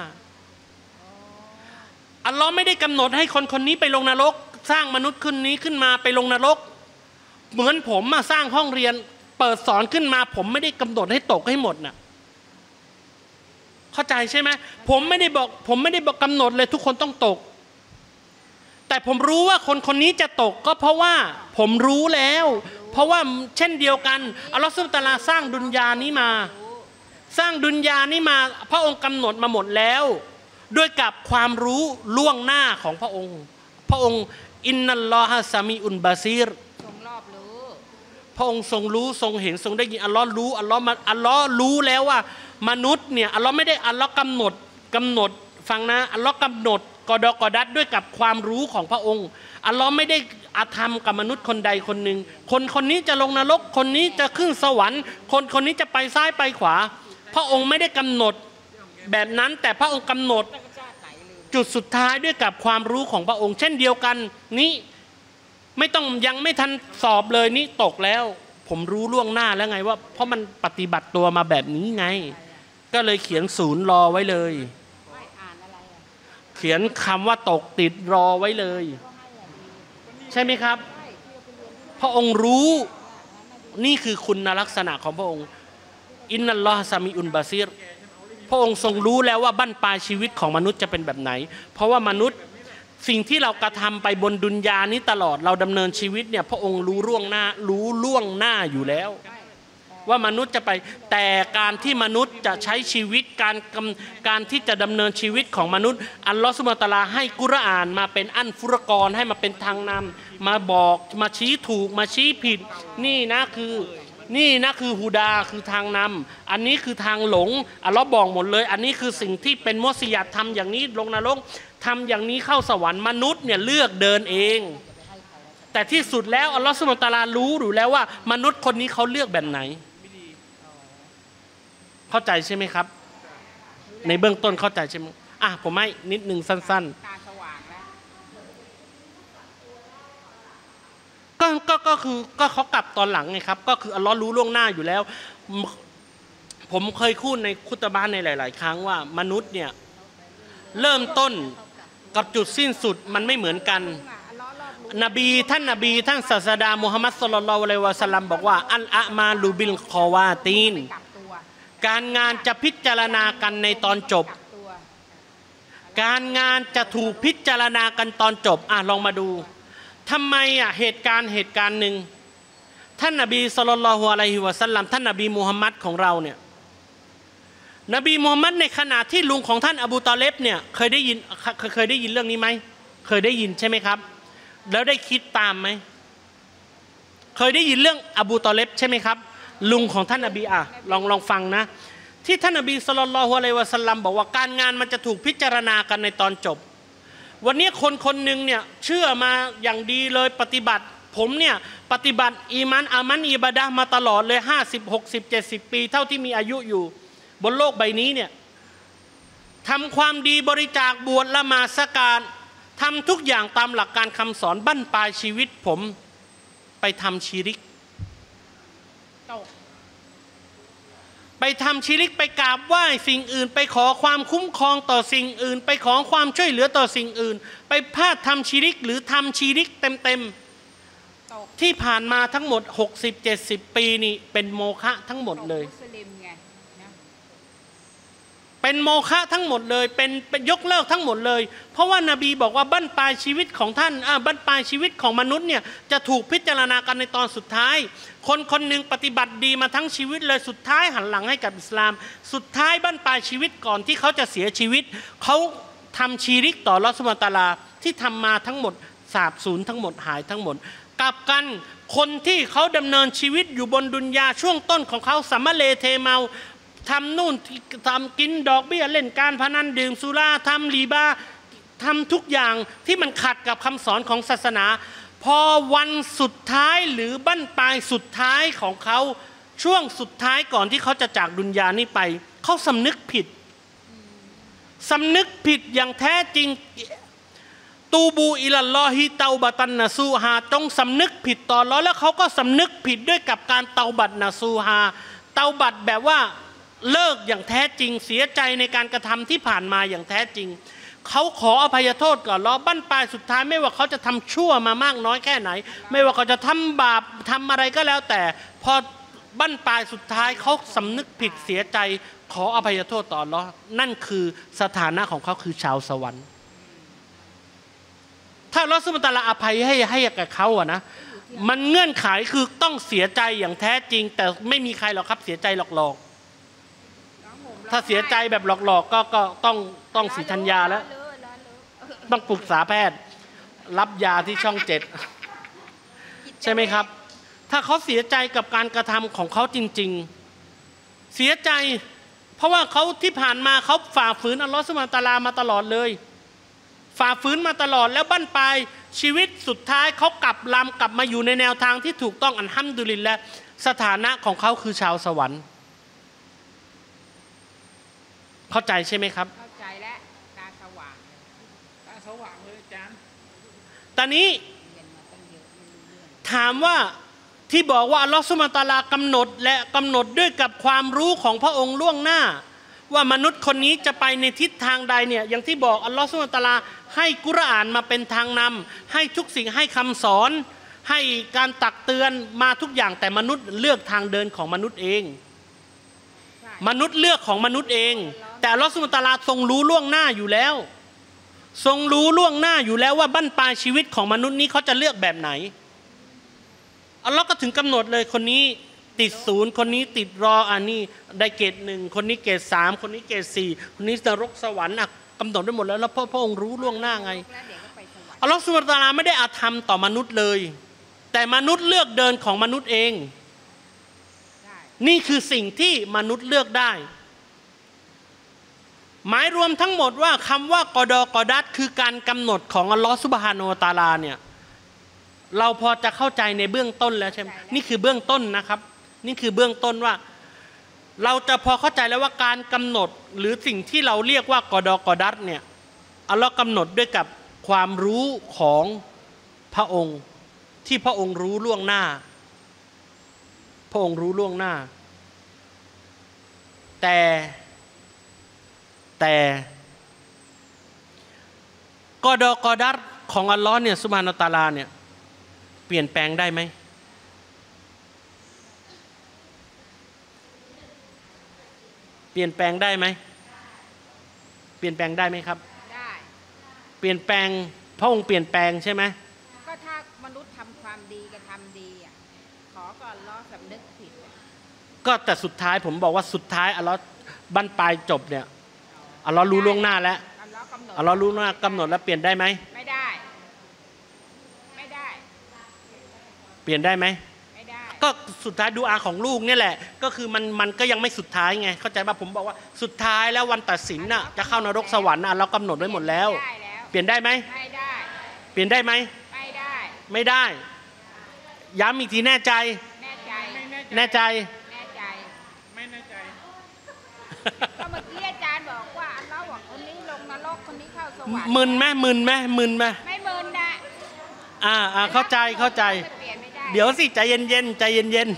อัลลอฮ์ไม่ได้กำหนดให้คนคนนี้ไปลงนรกสร้างมนุษย์คนนี้ขึ้นมาไปลงนรกเหมือนผมมาสร้างห้องเรียนเปิดสอนขึ้นมาผมไม่ได้กำหนดให้ตกให้หมดน่ะเข้าใจใช่ไหมผมไม่ได้บอกกำหนดเลยทุกคนต้องตกแต่ผมรู้ว่าคนคนนี้จะตกก็เพราะว่าผมรู้แล้วเพราะว่าเช่นเดียวกันอัลลอฮฺซุบฮานะฮูวะตะอาลาสร้างดุนยานี้มาพระองค์กำหนดมาหมดแล้วด้วยกับความรู้ล่วงหน้าของพระองค์อินนัลลอฮะซามีอุนบาซีรทรงรอบรู้พระองค์ทรงรู้ทรงเห็นทรงได้ยินอัลลอฮ์รู้อัลลอฮ์รู้แล้วว่ามนุษย์เนี่ยอัลลอฮ์ไม่ได้อัลลอฮ์กำหนดฟังนะอัลลอฮ์กำหนดกอดอกอดัดด้วยกับความรู้ของพระองค์อัลลอฮ์ไม่ได้อาธรรมกับมนุษย์คนใดคนหนึ่งคนนี้จะลงนรกคนนี้จะขึ้นสวรรค์คนนี้จะไปซ้ายไปขวาพระองค์ไม่ได้กำหนดแบบนั้นแต่พระองค์กำหนดจุดสุดท้ายด้วยกับความรู้ของพระองค์เช่นเดียวกันนี้ไม่ต้องยังไม่ทันสอบเลยนี่ตกแล้วผมรู้ล่วงหน้าแล้วไงว่าเพราะมันปฏิบัติตัวมาแบบนี้ไงก็เลยเขียน0รอไว้เลยเขียนคำว่าตกติดรอไว้เลยใช่ไหมครับพระองค์รู้นี่คือคุณลักษณะของพระองค์อินนัลลอฮะซามีอุนบาซีรพระองค์ทรงรู้แล้วว่าบั้นปลายชีวิตของมนุษย์จะเป็นแบบไหนเพราะว่ามนุษย์สิ่งที่เรากระทำไปบนดุนยานี้ตลอดเราดำเนินชีวิตเนี่ยพระองค์รู้ล่วงหน้าอยู่แล้วว่ามนุษย์จะไปแต่การที่มนุษย์จะใช้ชีวิตการที่จะดำเนินชีวิตของมนุษย์อัลลอฮฺซุบฮานะฮูวะตะอาลาให้กุรอานมาเป็นอันฟุรกอนให้มาเป็นทางนำมาบอกมาชี้ถูกมาชี้ผิดนี่นะคือฮูดาคือทางนำอันนี้คือทางหลงอัลลอฮ์บอกหมดเลยอันนี้คือสิ่งที่เป็นมุสยิดทำอย่างนี้ลงนรกทำอย่างนี้เข้าสวรรค์มนุษย์เนี่ยเลือกเดินเองแต่ที่สุดแล้วอัลลอฮ์ซุบฮานะฮูวะตะอาลารู้อยู่แล้วว่ามนุษย์คนนี้เขาเลือกแบบไหนเข้าใจใช่ไหมครับในเบื้องต้นเข้าใจใช่ไหมผมให้นิดนึงสั้นๆก็คือเขากลับตอนหลังไงครับก็คืออัลลอฮ์รู้ล่วงหน้าอยู่แล้วผมเคยพูดในคุตบะห์ในหลายๆครั้งว่ามนุษย์เนี่ยเริ่มต้นกับจุดสิ้นสุดมันไม่เหมือนกันท่านนบีท่านศาสดามุฮัมมัดศ็อลลัลลอฮุอะลัยฮิวะซัลลัมบอกว่าอัลอามาลูบิลคอวาตีนการงานจะพิจารณากันในตอนจบการงานจะถูกพิจารณากันตอนจบลองมาดูทำไมเหตุการณ์หนึ่งท่านนบีศ็อลลัลลอฮุอะลัยฮิวะซัลลัมท่านนบีมุฮัมมัดของเราเนี่ยนบีมุฮัมมัดในขณะที่ลุงของท่านอบูตอเลบเนี่ยเคยได้ยินเรื่องนี้ไหมเคยได้ยินใช่ไหมครับแล้วได้คิดตามไหมเคยได้ยินเรื่องอบูตอเลบใช่ไหมครับลุงของท่านนบีลองฟังนะที่ท่านนบีศ็อลลัลลอฮุอะลัยฮิวะซัลลัมบอกว่าการงานมันจะถูกพิจารณากันในตอนจบวันนี้คนหนึ่งเนี่ยเชื่อมาอย่างดีเลยปฏิบัติผมเนี่ยปฏิบัติอีมานอามันอิบาดะห์มาตลอดเลย50 60 70 ปีเท่าที่มีอายุอยู่บนโลกใบนี้เนี่ยทำความดีบริจาคบวชละหมาดซักาตทำทุกอย่างตามหลักการคำสอนบั้นปลายชีวิตผมไปทำชิริกไปทำชิริกไปกราบไหว้สิ่งอื่นไปขอความคุ้มครองต่อสิ่งอื่นไปขอความช่วยเหลือต่อสิ่งอื่นไปพลาดทำชิริกหรือทำชิริกเต็มที่ผ่านมาทั้งหมด60-70 ปีนี่เป็นโมฆะทั้งหมดเลยเป็นโมฆะทั้งหมดเลยเป็นยกเลิกทั้งหมดเลยเพราะว่านบีบอกว่าบั้นปลายชีวิตของท่านบั้นปลายชีวิตของมนุษย์เนี่ยจะถูกพิจารณากันในตอนสุดท้ายคนหนึ่งปฏิบัติดีมาทั้งชีวิตเลยสุดท้ายหันหลังให้กับอิสลามสุดท้ายบั้นปลายชีวิตก่อนที่เขาจะเสียชีวิตเขาทำชีริกต่ออัลเลาะห์ซุบฮานะฮูวะตะอาลาที่ทำมาทั้งหมดสาบสูญทั้งหมดหายทั้งหมดกลับกันคนที่เขาดำเนินชีวิตอยู่บนดุนยาช่วงต้นของเขาสัมมะเลเทเมาทำนู่นทำกินดอกเบี้ยเล่นการพนันดื่มสุราทำรีบาทำทุกอย่างที่มันขัดกับคำสอนของศาสนาพอวันสุดท้ายหรือบั้นปลายสุดท้ายของเขาช่วงสุดท้ายก่อนที่เขาจะจากดุนยานี้ไปเขาสำนึกผิดอย่างแท้จริงตูบูอิลัลลอฮิเตาบะตันนะซูฮาต้องสำนึกผิดต่ออัลเลาะห์แล้วเขาก็สำนึกผิดด้วยกับการเตาบัตนะซูฮาเตาบัตแบบว่าเลิกอย่างแท้จริงเสียใจในการกระทำที่ผ่านมาอย่างแท้จริงเขาขออภัยโทษก่อนแล้วบั้นปลายสุดท้ายไม่ว่าเขาจะทำชั่วมามากน้อยแค่ไหนไม่ว่าเขาจะทำบาปทำอะไรก็แล้วแต่พอบั้นปลายสุดท้ายเขาสำนึกผิดเสียใจขออภัยโทษต่ออัลเลาะห์นั่นคือสถานะของเขาคือชาวสวรรค์ถ้าอัลเลาะห์ซุบฮานะฮูวะตะอาลาอภัยให้กับเขาอะนะมันเงื่อนไขคือต้องเสียใจอย่างแท้จริงแต่ไม่มีใครหรอกครับเสียใจหลอกถ้าเสียใจแบบหลอกก็ต้องศรีธัญญาแล้วต้องปรึกษาแพทย์รับยาที่ช่อง 7ใช่ไหมครับถ้าเขาเสียใจกับการกระทำของเขาจริงๆเสียใจเพราะว่าเขาที่ผ่านมาเขาฝ่าฝืนอัลเลาะห์ซุบฮานะฮูวะตะอาลามาตลอดเลยฝ่าฝืนมาตลอดแล้วบั้นปลายชีวิตสุดท้ายเขากลับมาอยู่ในแนวทางที่ถูกต้องอัลฮัมดุลิลละห์สถานะของเขาคือชาวสวรรค์เข้าใจใช่ไหมครับเข้าใจแล้วตาสว่างเลยอาจารย์ตอนนี้ถามว่าที่บอกว่าอัลเลาะห์ซุบฮานะฮูวะตะอาลากำหนดด้วยกับความรู้ของพระองค์ล่วงหน้าว่ามนุษย์คนนี้จะไปในทิศทางใดเนี่ยอย่างที่บอกอัลเลาะห์ซุบฮานะฮูวะตะอาลาให้กุรอานมาเป็นทางนำให้ทุกสิ่งให้คำสอนให้การตักเตือนมาทุกอย่างแต่มนุษย์เลือกทางเดินของมนุษย์เองมนุษย์เลือกของมนุษย์เองแต่อัลเลาะห์ซุบฮานะฮูวะตะอาลาทรงรู้ล่วงหน้าอยู่แล้วทรงรู้ล่วงหน้าอยู่แล้วว่าบั้นปลายชีวิตของมนุษย์นี้เขาจะเลือกแบบไหนอัลเลาะห์ก็ถึงกำหนดเลยคนนี้ติด0คนนี้ติดรออันนี้ได้เกรด1คนนี้เกรด3คนนี้เกรด4คนนี้นรกสวรรค์กำหนดได้หมดแล้วแล้วพระองค์รู้ล่วงหน้าไงอัลเลาะห์ซุบฮานะฮูวะตะอาลาไม่ได้อาธรรมต่อมนุษย์เลยแต่มนุษย์เลือกเดินของมนุษย์เองนี่คือสิ่งที่มนุษย์เลือกได้หมายรวมทั้งหมดว่าคำว่ากอดอกอดัดคือการกำหนดของอัลลอฮฺซุบฮานะฮูวะตะอาลาเนี่ยเราพอจะเข้าใจในเบื้องต้นแล้วใช่ไหมนี่คือเบื้องต้นนะครับนี่คือเบื้องต้นว่าเราจะพอเข้าใจแล้วว่าการกำหนดหรือสิ่งที่เราเรียกว่ากอดอกอดัดเนี่ยอัลลอฮฺกำหนดด้วยกับความรู้ของพระองค์ที่พระองค์รู้ล่วงหน้าพระองค์รู้ล่วงหน้าแต่กอดอกอดัดของอัลลอฮ์เนี่ยซุบฮานะฮูวะตะอาลาเนี่ยเปลี่ยนแปลงได้ไหมเปลี่ยนแปลงได้ไหมเปลี่ยนแปลงได้ไหมครับได้เปลี่ยนแปลงพระองค์เปลี่ยนแปลงใช่ไหมก็ถ้ามนุษย์ทำความดีกับทำดีขอก่อนล้อสำนึกผิดก็แต่สุดท้ายผมบอกว่าสุดท้ายอัลลอฮ์บั้นปลายจบเนี่ยอัลลอฮ์รู้ล่วงหน้าแล้วอัลลอฮ์รู้ล่วงหน้ากำหนดแล้วเปลี่ยนได้ไหมไม่ได้เปลี่ยนได้ไหมไม่ได้ก็สุดท้ายดูอาของลูกเนี่ยแหละก็คือมันก็ยังไม่สุดท้ายไงเข้าใจป่ะผมบอกว่าสุดท้ายแล้ววันตัดสินน่ะจะเข้านรกสวรรค์น่ะเรากำหนดไว้หมดแล้วได้แล้วเปลี่ยนได้ไหมไม่ได้เปลี่ยนได้ไหมไม่ได้ไม่ได้ย้ำอีกทีแน่ใจแน่ใจแน่ใจแน่ใจไม่แน่ใจก็เมื่อกี้อาจารย์บอกว่าอัลเลาะห์บอกคนนี้ลงนรกคนนี้เข้าสวรรค์มึนไหมมึนไหมมึนไหมไม่มึนนะเข้าใจเข้าใจเปลี่ยนไม่ได้เดี๋ยวสิใจเย็นเย็นใจเย็นเย็น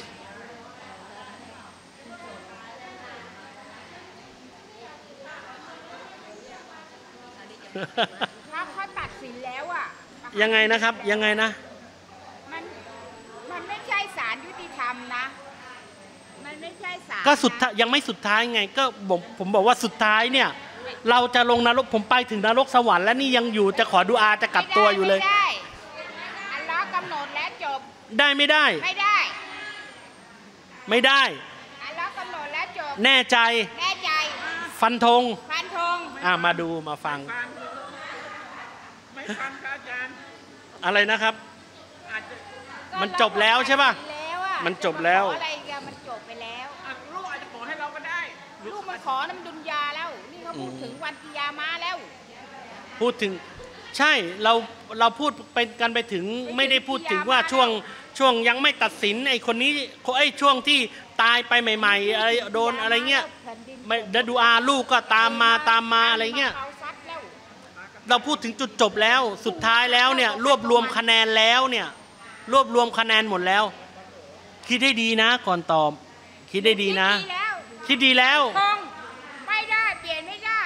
ถ้าเขาตัดสินแล้วอ่ะยังไงนะครับยังไงนะมันไม่ใช่ศาลยุติธรรมนะ มันไม่ใช่ศาลก็สุดนะยังไม่สุดท้ายไงก็ผมบอกว่าสุดท้ายเนี่ยเราจะลงนรกผมไปถึงนรกสวรรค์แล้วนี่ยังอยู่จะขอดุอาจะกลับตัวอยู่เลยไม่ได้อัลเลาะห์กำหนดแล้วจบได้ไม่ได้ไม่ได้ไม่ได้อัลเลาะห์กำหนดแล้วจบแน่ใจแน่ใจฟันธงฟันธงมาดูมาฟังฟังไม่ฟังครับอาจารย์อะไรนะครับอาจจะมันจบแล้วใช่ป่ะแล้วอะมันจบแล้วจะมาขออะไรกันมันจบไปแล้วลูกอาจจะขอให้เราก็ได้ลูกมาขอน้ำดุนยาแล้ว นี่เขาพูดถึงวันกิยามะห์แล้วพูดถึงใช่เราพูดเป็นกันไปถึงไม่ได้พูดถึงว่าช่วงยังไม่ตัดสินไอ้คนนี้ไอ้ช่วงที่ตายไปใหม่ๆอะไรโดนอะไรเงี้ยไม่ได้ดูอาลูกก็ตามมาอะไรเงี้ยขาซัดแล้วเราพูดถึงจุดจบแล้วสุดท้ายแล้วเนี่ยรวบรวมคะแนนแล้วเนี่ยรวบรวมคะแนนหมดแล้ว คิดให้ดีนะก่อนตอบคิดให้ดีนะ คิดดีแล้วคงไม่ได้เปลี่ยนไม่ได้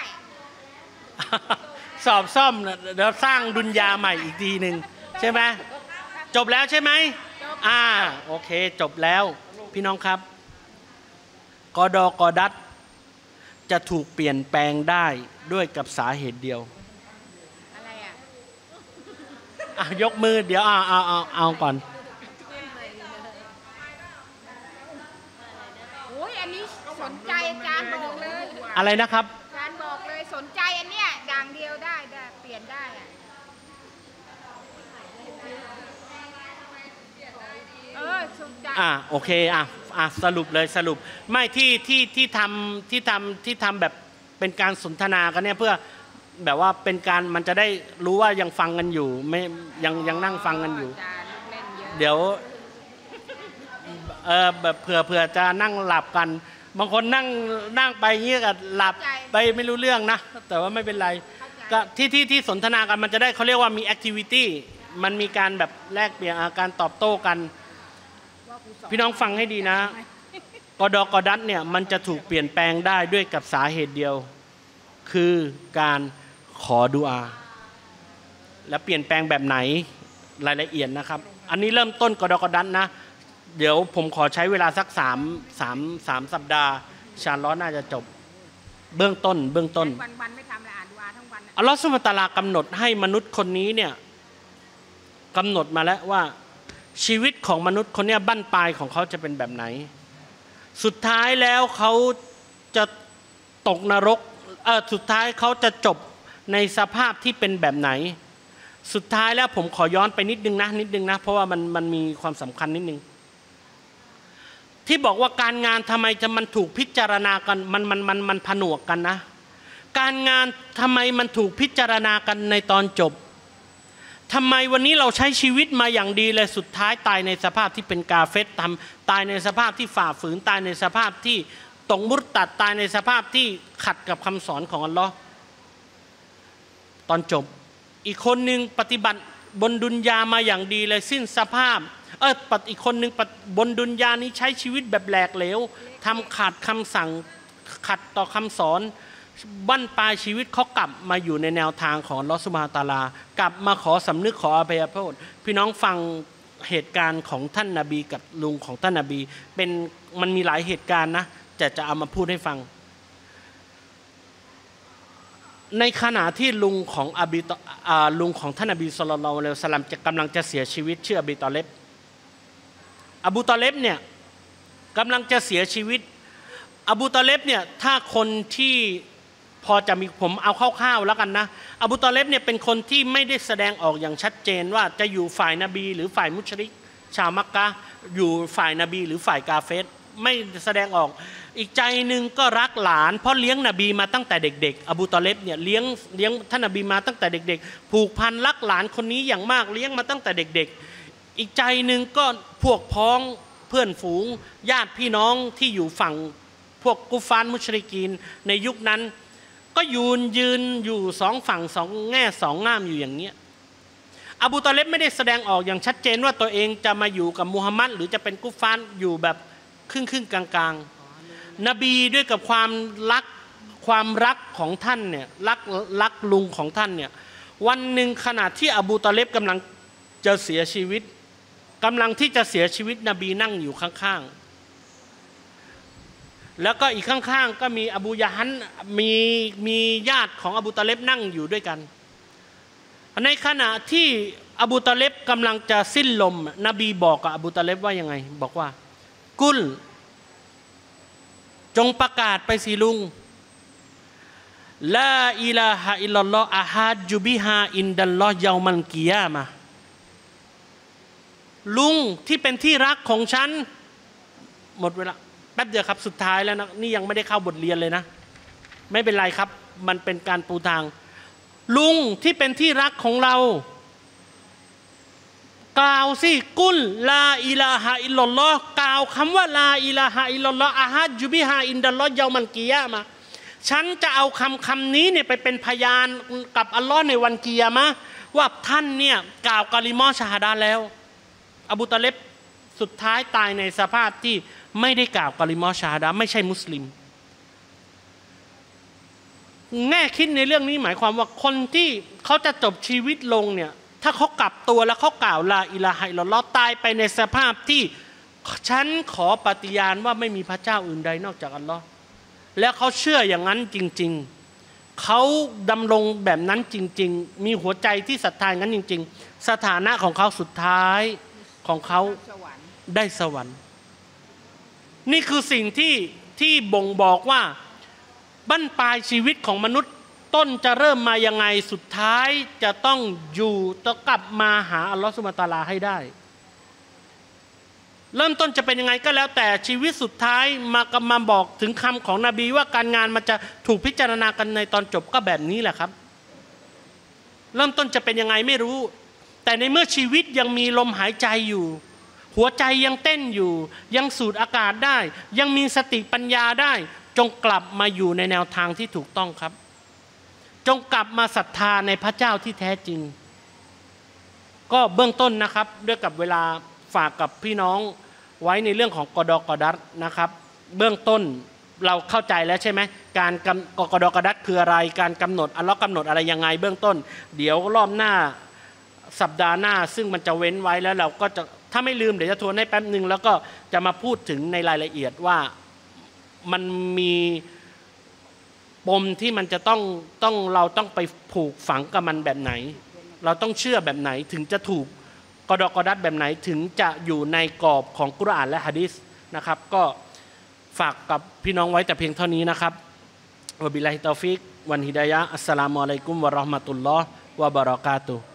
สอบซ่อมเดี๋ยวสร้างดุนยาใหม่อีกทีหนึ่งใช่ไหมจบแล้วใช่ไหมโอเคจบแล้วพี่น้องครับกอดอกอดัดจะถูกเปลี่ยนแปลงได้ด้วยกับสาเหตุเดียวอะไรอ่ะยกมือเดี๋ยวเอาก่อนโอ้ยอันนี้สนใจอาจารย์บอกเลยอะไรนะครับอาจารย์บอกเลยสนใจอันเนี้ยอย่างเดียวได้เปลี่ยนได้อะสนใจโอเคสรุปเลยสรุปไม่ที่ทำแบบเป็นการสนทนากันเนี่ยเพื่อแบบว่าเป็นการมันจะได้รู้ว่ายังฟังกันอยู่ไม่ยังนั่งฟังกันอยู่อาจารย์เล่นเยอะเดี๋ยวแบบเผื่อจะนั่งหลับกันบางคนนั่งไปเงี้ยกับหลับไปไม่รู้เรื่องนะแต่ว่าไม่เป็นไรก็ที่สนทนากันมันจะได้เขาเรียกว่ามีแอคทิวิตี้มันมีการแบบแลกเปลี่ยนการตอบโต้กันพี่น้องฟังให้ดีนะกอดอกอดัดเนี่ยมันจะถูกเปลี่ยนแปลงได้ด้วยกับสาเหตุเดียวคือการขอดุอาและเปลี่ยนแปลงแบบไหนรายละเอียดนะครับอันนี้เริ่มต้นกอดอกอดัดนะเดี๋ยวผมขอใช้เวลาสัก3 สัปดาห์ชาญล้อน่าจะจบเบื้องต้นวันไม่ทำเลยอ่านดูอาทั้งวันอัลลอฮฺซุบฮานะฮูวะตะอาลากำหนดให้มนุษย์คนนี้เนี่ยกำหนดมาแล้วว่าชีวิตของมนุษย์คนนี้บั้นปลายของเขาจะเป็นแบบไหนสุดท้ายแล้วเขาจะตกนรกสุดท้ายเขาจะจบในสภาพที่เป็นแบบไหนสุดท้ายแล้วผมขอย้อนไปนิดนึงนะเพราะว่ามันมีความสำคัญนิดนึงที่บอกว่าการงานทำไมจะมันถูกพิจารณากันมันผนวกกันนะการงานทำไมมันถูกพิจารณากันในตอนจบทำไมวันนี้เราใช้ชีวิตมาอย่างดีเลยสุดท้ายตายในสภาพที่เป็นกาเฟรตายในสภาพที่ฝ่าฝืนตายในสภาพที่ตกมุรตัดตายในสภาพที่ขัดกับคำสอนของอัลลอฮ์ตอนจบอีกคนหนึ่งปฏิบัติบนดุนยามาอย่างดีเลยสิ้นสภาพอีกคนหนึ่งบนดุนยานี้ใช้ชีวิตแบบแหลกเหลวทำขาดคำสั่งขัดต่อคำสอนบั้นปลายชีวิตเขากลับมาอยู่ในแนวทางของอัลเลาะห์ซุบฮานะฮูวะตะอาลากลับมาขอสำนึกขออภัยโทษพี่น้องฟังเหตุการณ์ของท่านนบีกับลุงของท่านนบีมันมีหลายเหตุการณ์นะจะเอามาพูดให้ฟังในขณะที่ลุงของท่านนบีศ็อลลัลลอฮุอะลัยฮิวะซัลลัมกำลังจะเสียชีวิตชื่ออบีตอเลบอบูตอเลบเนี่ยกำลังจะเสียชีวิตอบูตอเลบเนี่ยถ้าคนที่พอจะมีผมเอาคร่าวๆแล้วกันนะอบูตอเลบเนี่ยเป็นคนที่ไม่ได้แสดงออกอย่างชัดเจนว่าจะอยู่ฝ่ายนบีหรือฝ่ายมุชริกชาวมักกะฮ์อยู่ฝ่ายนบีหรือฝ่ายกาเฟรไม่แสดงออกอีกใจหนึ่งก็รักหลานเพราะเลี้ยงนบีมาตั้งแต่เด็กๆอบูตอเลบเนี่ยเลี้ยงท่านนบีมาตั้งแต่เด็กๆผูกพันรักหลานคนนี้อย่างมากเลี้ยงมาตั้งแต่เด็กๆอีกใจหนึ่งก็พวกพ้องเพื่อนฝูงญาติพี่น้องที่อยู่ฝั่งพวกกุฟานมุชริกีนในยุคนั้นก็ยืนอยู่สองฝั่งสองแง่สองง่ามอยู่อย่างเนี้ยอบูตอเลบไม่ได้แสดงออกอย่างชัดเจนว่าตัวเองจะมาอยู่กับมุฮัมมัดหรือจะเป็นกุฟานอยู่แบบครึ่งกลางๆนบีด้วยกับความรักของท่านเนี่ยรักลุงของท่านเนี่ยวันหนึ่งขณะที่อบูตอเลบกำลังจะเสียชีวิตนบีนั่งอยู่ข้างๆแล้วก็อีกข้างๆก็มีอบูยะฮันมีญาติของอบูตอเลบนั่งอยู่ด้วยกันในขณะที่อบูตอเลบกำลังจะสิ้นลมนบีบอกกับอบูตอเลบว่ายังไงบอกว่ากุลจงประกาศไปสิลุงลาอิลาฮะอิลลัลลอฮ์อะฮัดจุบิฮาอินดัลลอฮ์ยามัลกิยามะห์ลุงที่เป็นที่รักของฉันหมดเวลาแป๊บเดียวครับสุดท้ายแล้วนะนี่ยังไม่ได้เข้าบทเรียนเลยนะไม่เป็นไรครับมันเป็นการปูทางลุงที่เป็นที่รักของเรากล่าวสิกุลลาอิลาฮะอิลลัลลอฮ์กล่าวคำว่าลาอิลาฮะอิลลัลลอฮ์อะฮัดจุบิฮาอินดัลลอฮ์ยามัลกิยามะห์ฉันจะเอาคำนี้เนี่ยไปเป็นพยานกับอัลลอฮ์ในวันกิยามะห์ว่าท่านเนี่ยกล่าวกะลิมะชะฮาดะห์แล้วอบูตอเลบสุดท้ายตายในสภาพที่ไม่ได้กล่าวกะลิมะชะฮาดะห์ไม่ใช่มุสลิมแง่คิดในเรื่องนี้หมายความว่าคนที่เขาจะจบชีวิตลงเนี่ยถ้าเขากลับตัวแล้วเขากล่าวลาอิลาฮะอิลลัลลอฮ์ตายไปในสภาพที่ฉันขอปฏิญาณว่าไม่มีพระเจ้าอื่นใดนอกจากอัลลอฮ์แล้วเขาเชื่ออย่างนั้นจริงๆเขาดำรงแบบนั้นจริงๆมีหัวใจที่ศรัทธาอย่างนั้นจริงๆสถานะของเขาสุดท้ายของเขาได้สวรรค์นี่คือสิ่งที่บ่งบอกว่าบั้นปลายชีวิตของมนุษย์ต้นจะเริ่มมายังไงสุดท้ายจะต้องกลับมาหาอัลลอฮฺซุบฮานะฮูวะตะอาลาให้ได้เริ่มต้นจะเป็นยังไงก็แล้วแต่ชีวิตสุดท้ายมาบอกถึงคำของนบีว่าการงานมันจะถูกพิจารณากันในตอนจบก็แบบนี้แหละครับเริ่มต้นจะเป็นยังไงไม่รู้แต่ในเมื่อชีวิตยังมีลมหายใจอยู่หัวใจยังเต้นอยู่ยังสูดอากาศได้ยังมีสติปัญญาได้จงกลับมาอยู่ในแนวทางที่ถูกต้องครับจงกลับมาศรัทธาในพระเจ้าที่แท้จริงก็เบื้องต้นนะครับด้วยกับเวลาฝากกับพี่น้องไว้ในเรื่องของกอดอกอดัตนะครับเบื้องต้นเราเข้าใจแล้วใช่ไหมการกอดอกอดัตคืออะไรการกำหนดอัลเลาะห์กำหนดอะไรยังไงเบื้องต้นเดี๋ยวรอบหน้าสัปดาห์หน้าซึ่งมันจะเว้นไว้แล้วเราก็จะถ้าไม่ลืมเดี๋ยวจะทวนให้แป๊บนึงแล้วก็จะมาพูดถึงในรายละเอียดว่ามันมีปมที่มันจะต้องเราต้องไปผูกฝังกับมันแบบไหนเราต้องเชื่อแบบไหนถึงจะถูกกอดอกอดัตแบบไหนถึงจะอยู่ในกรอบของกุรอานและหะดีษนะครับก็ฝากกับพี่น้องไว้แต่เพียงเท่านี้นะครับวะบิลลาฮิตตอฟิกวันฮิดายะฮ์อัสสลามุอะลัยกุมวะเราะห์มะตุลลอฮ์วะบะเราะกาตุฮ์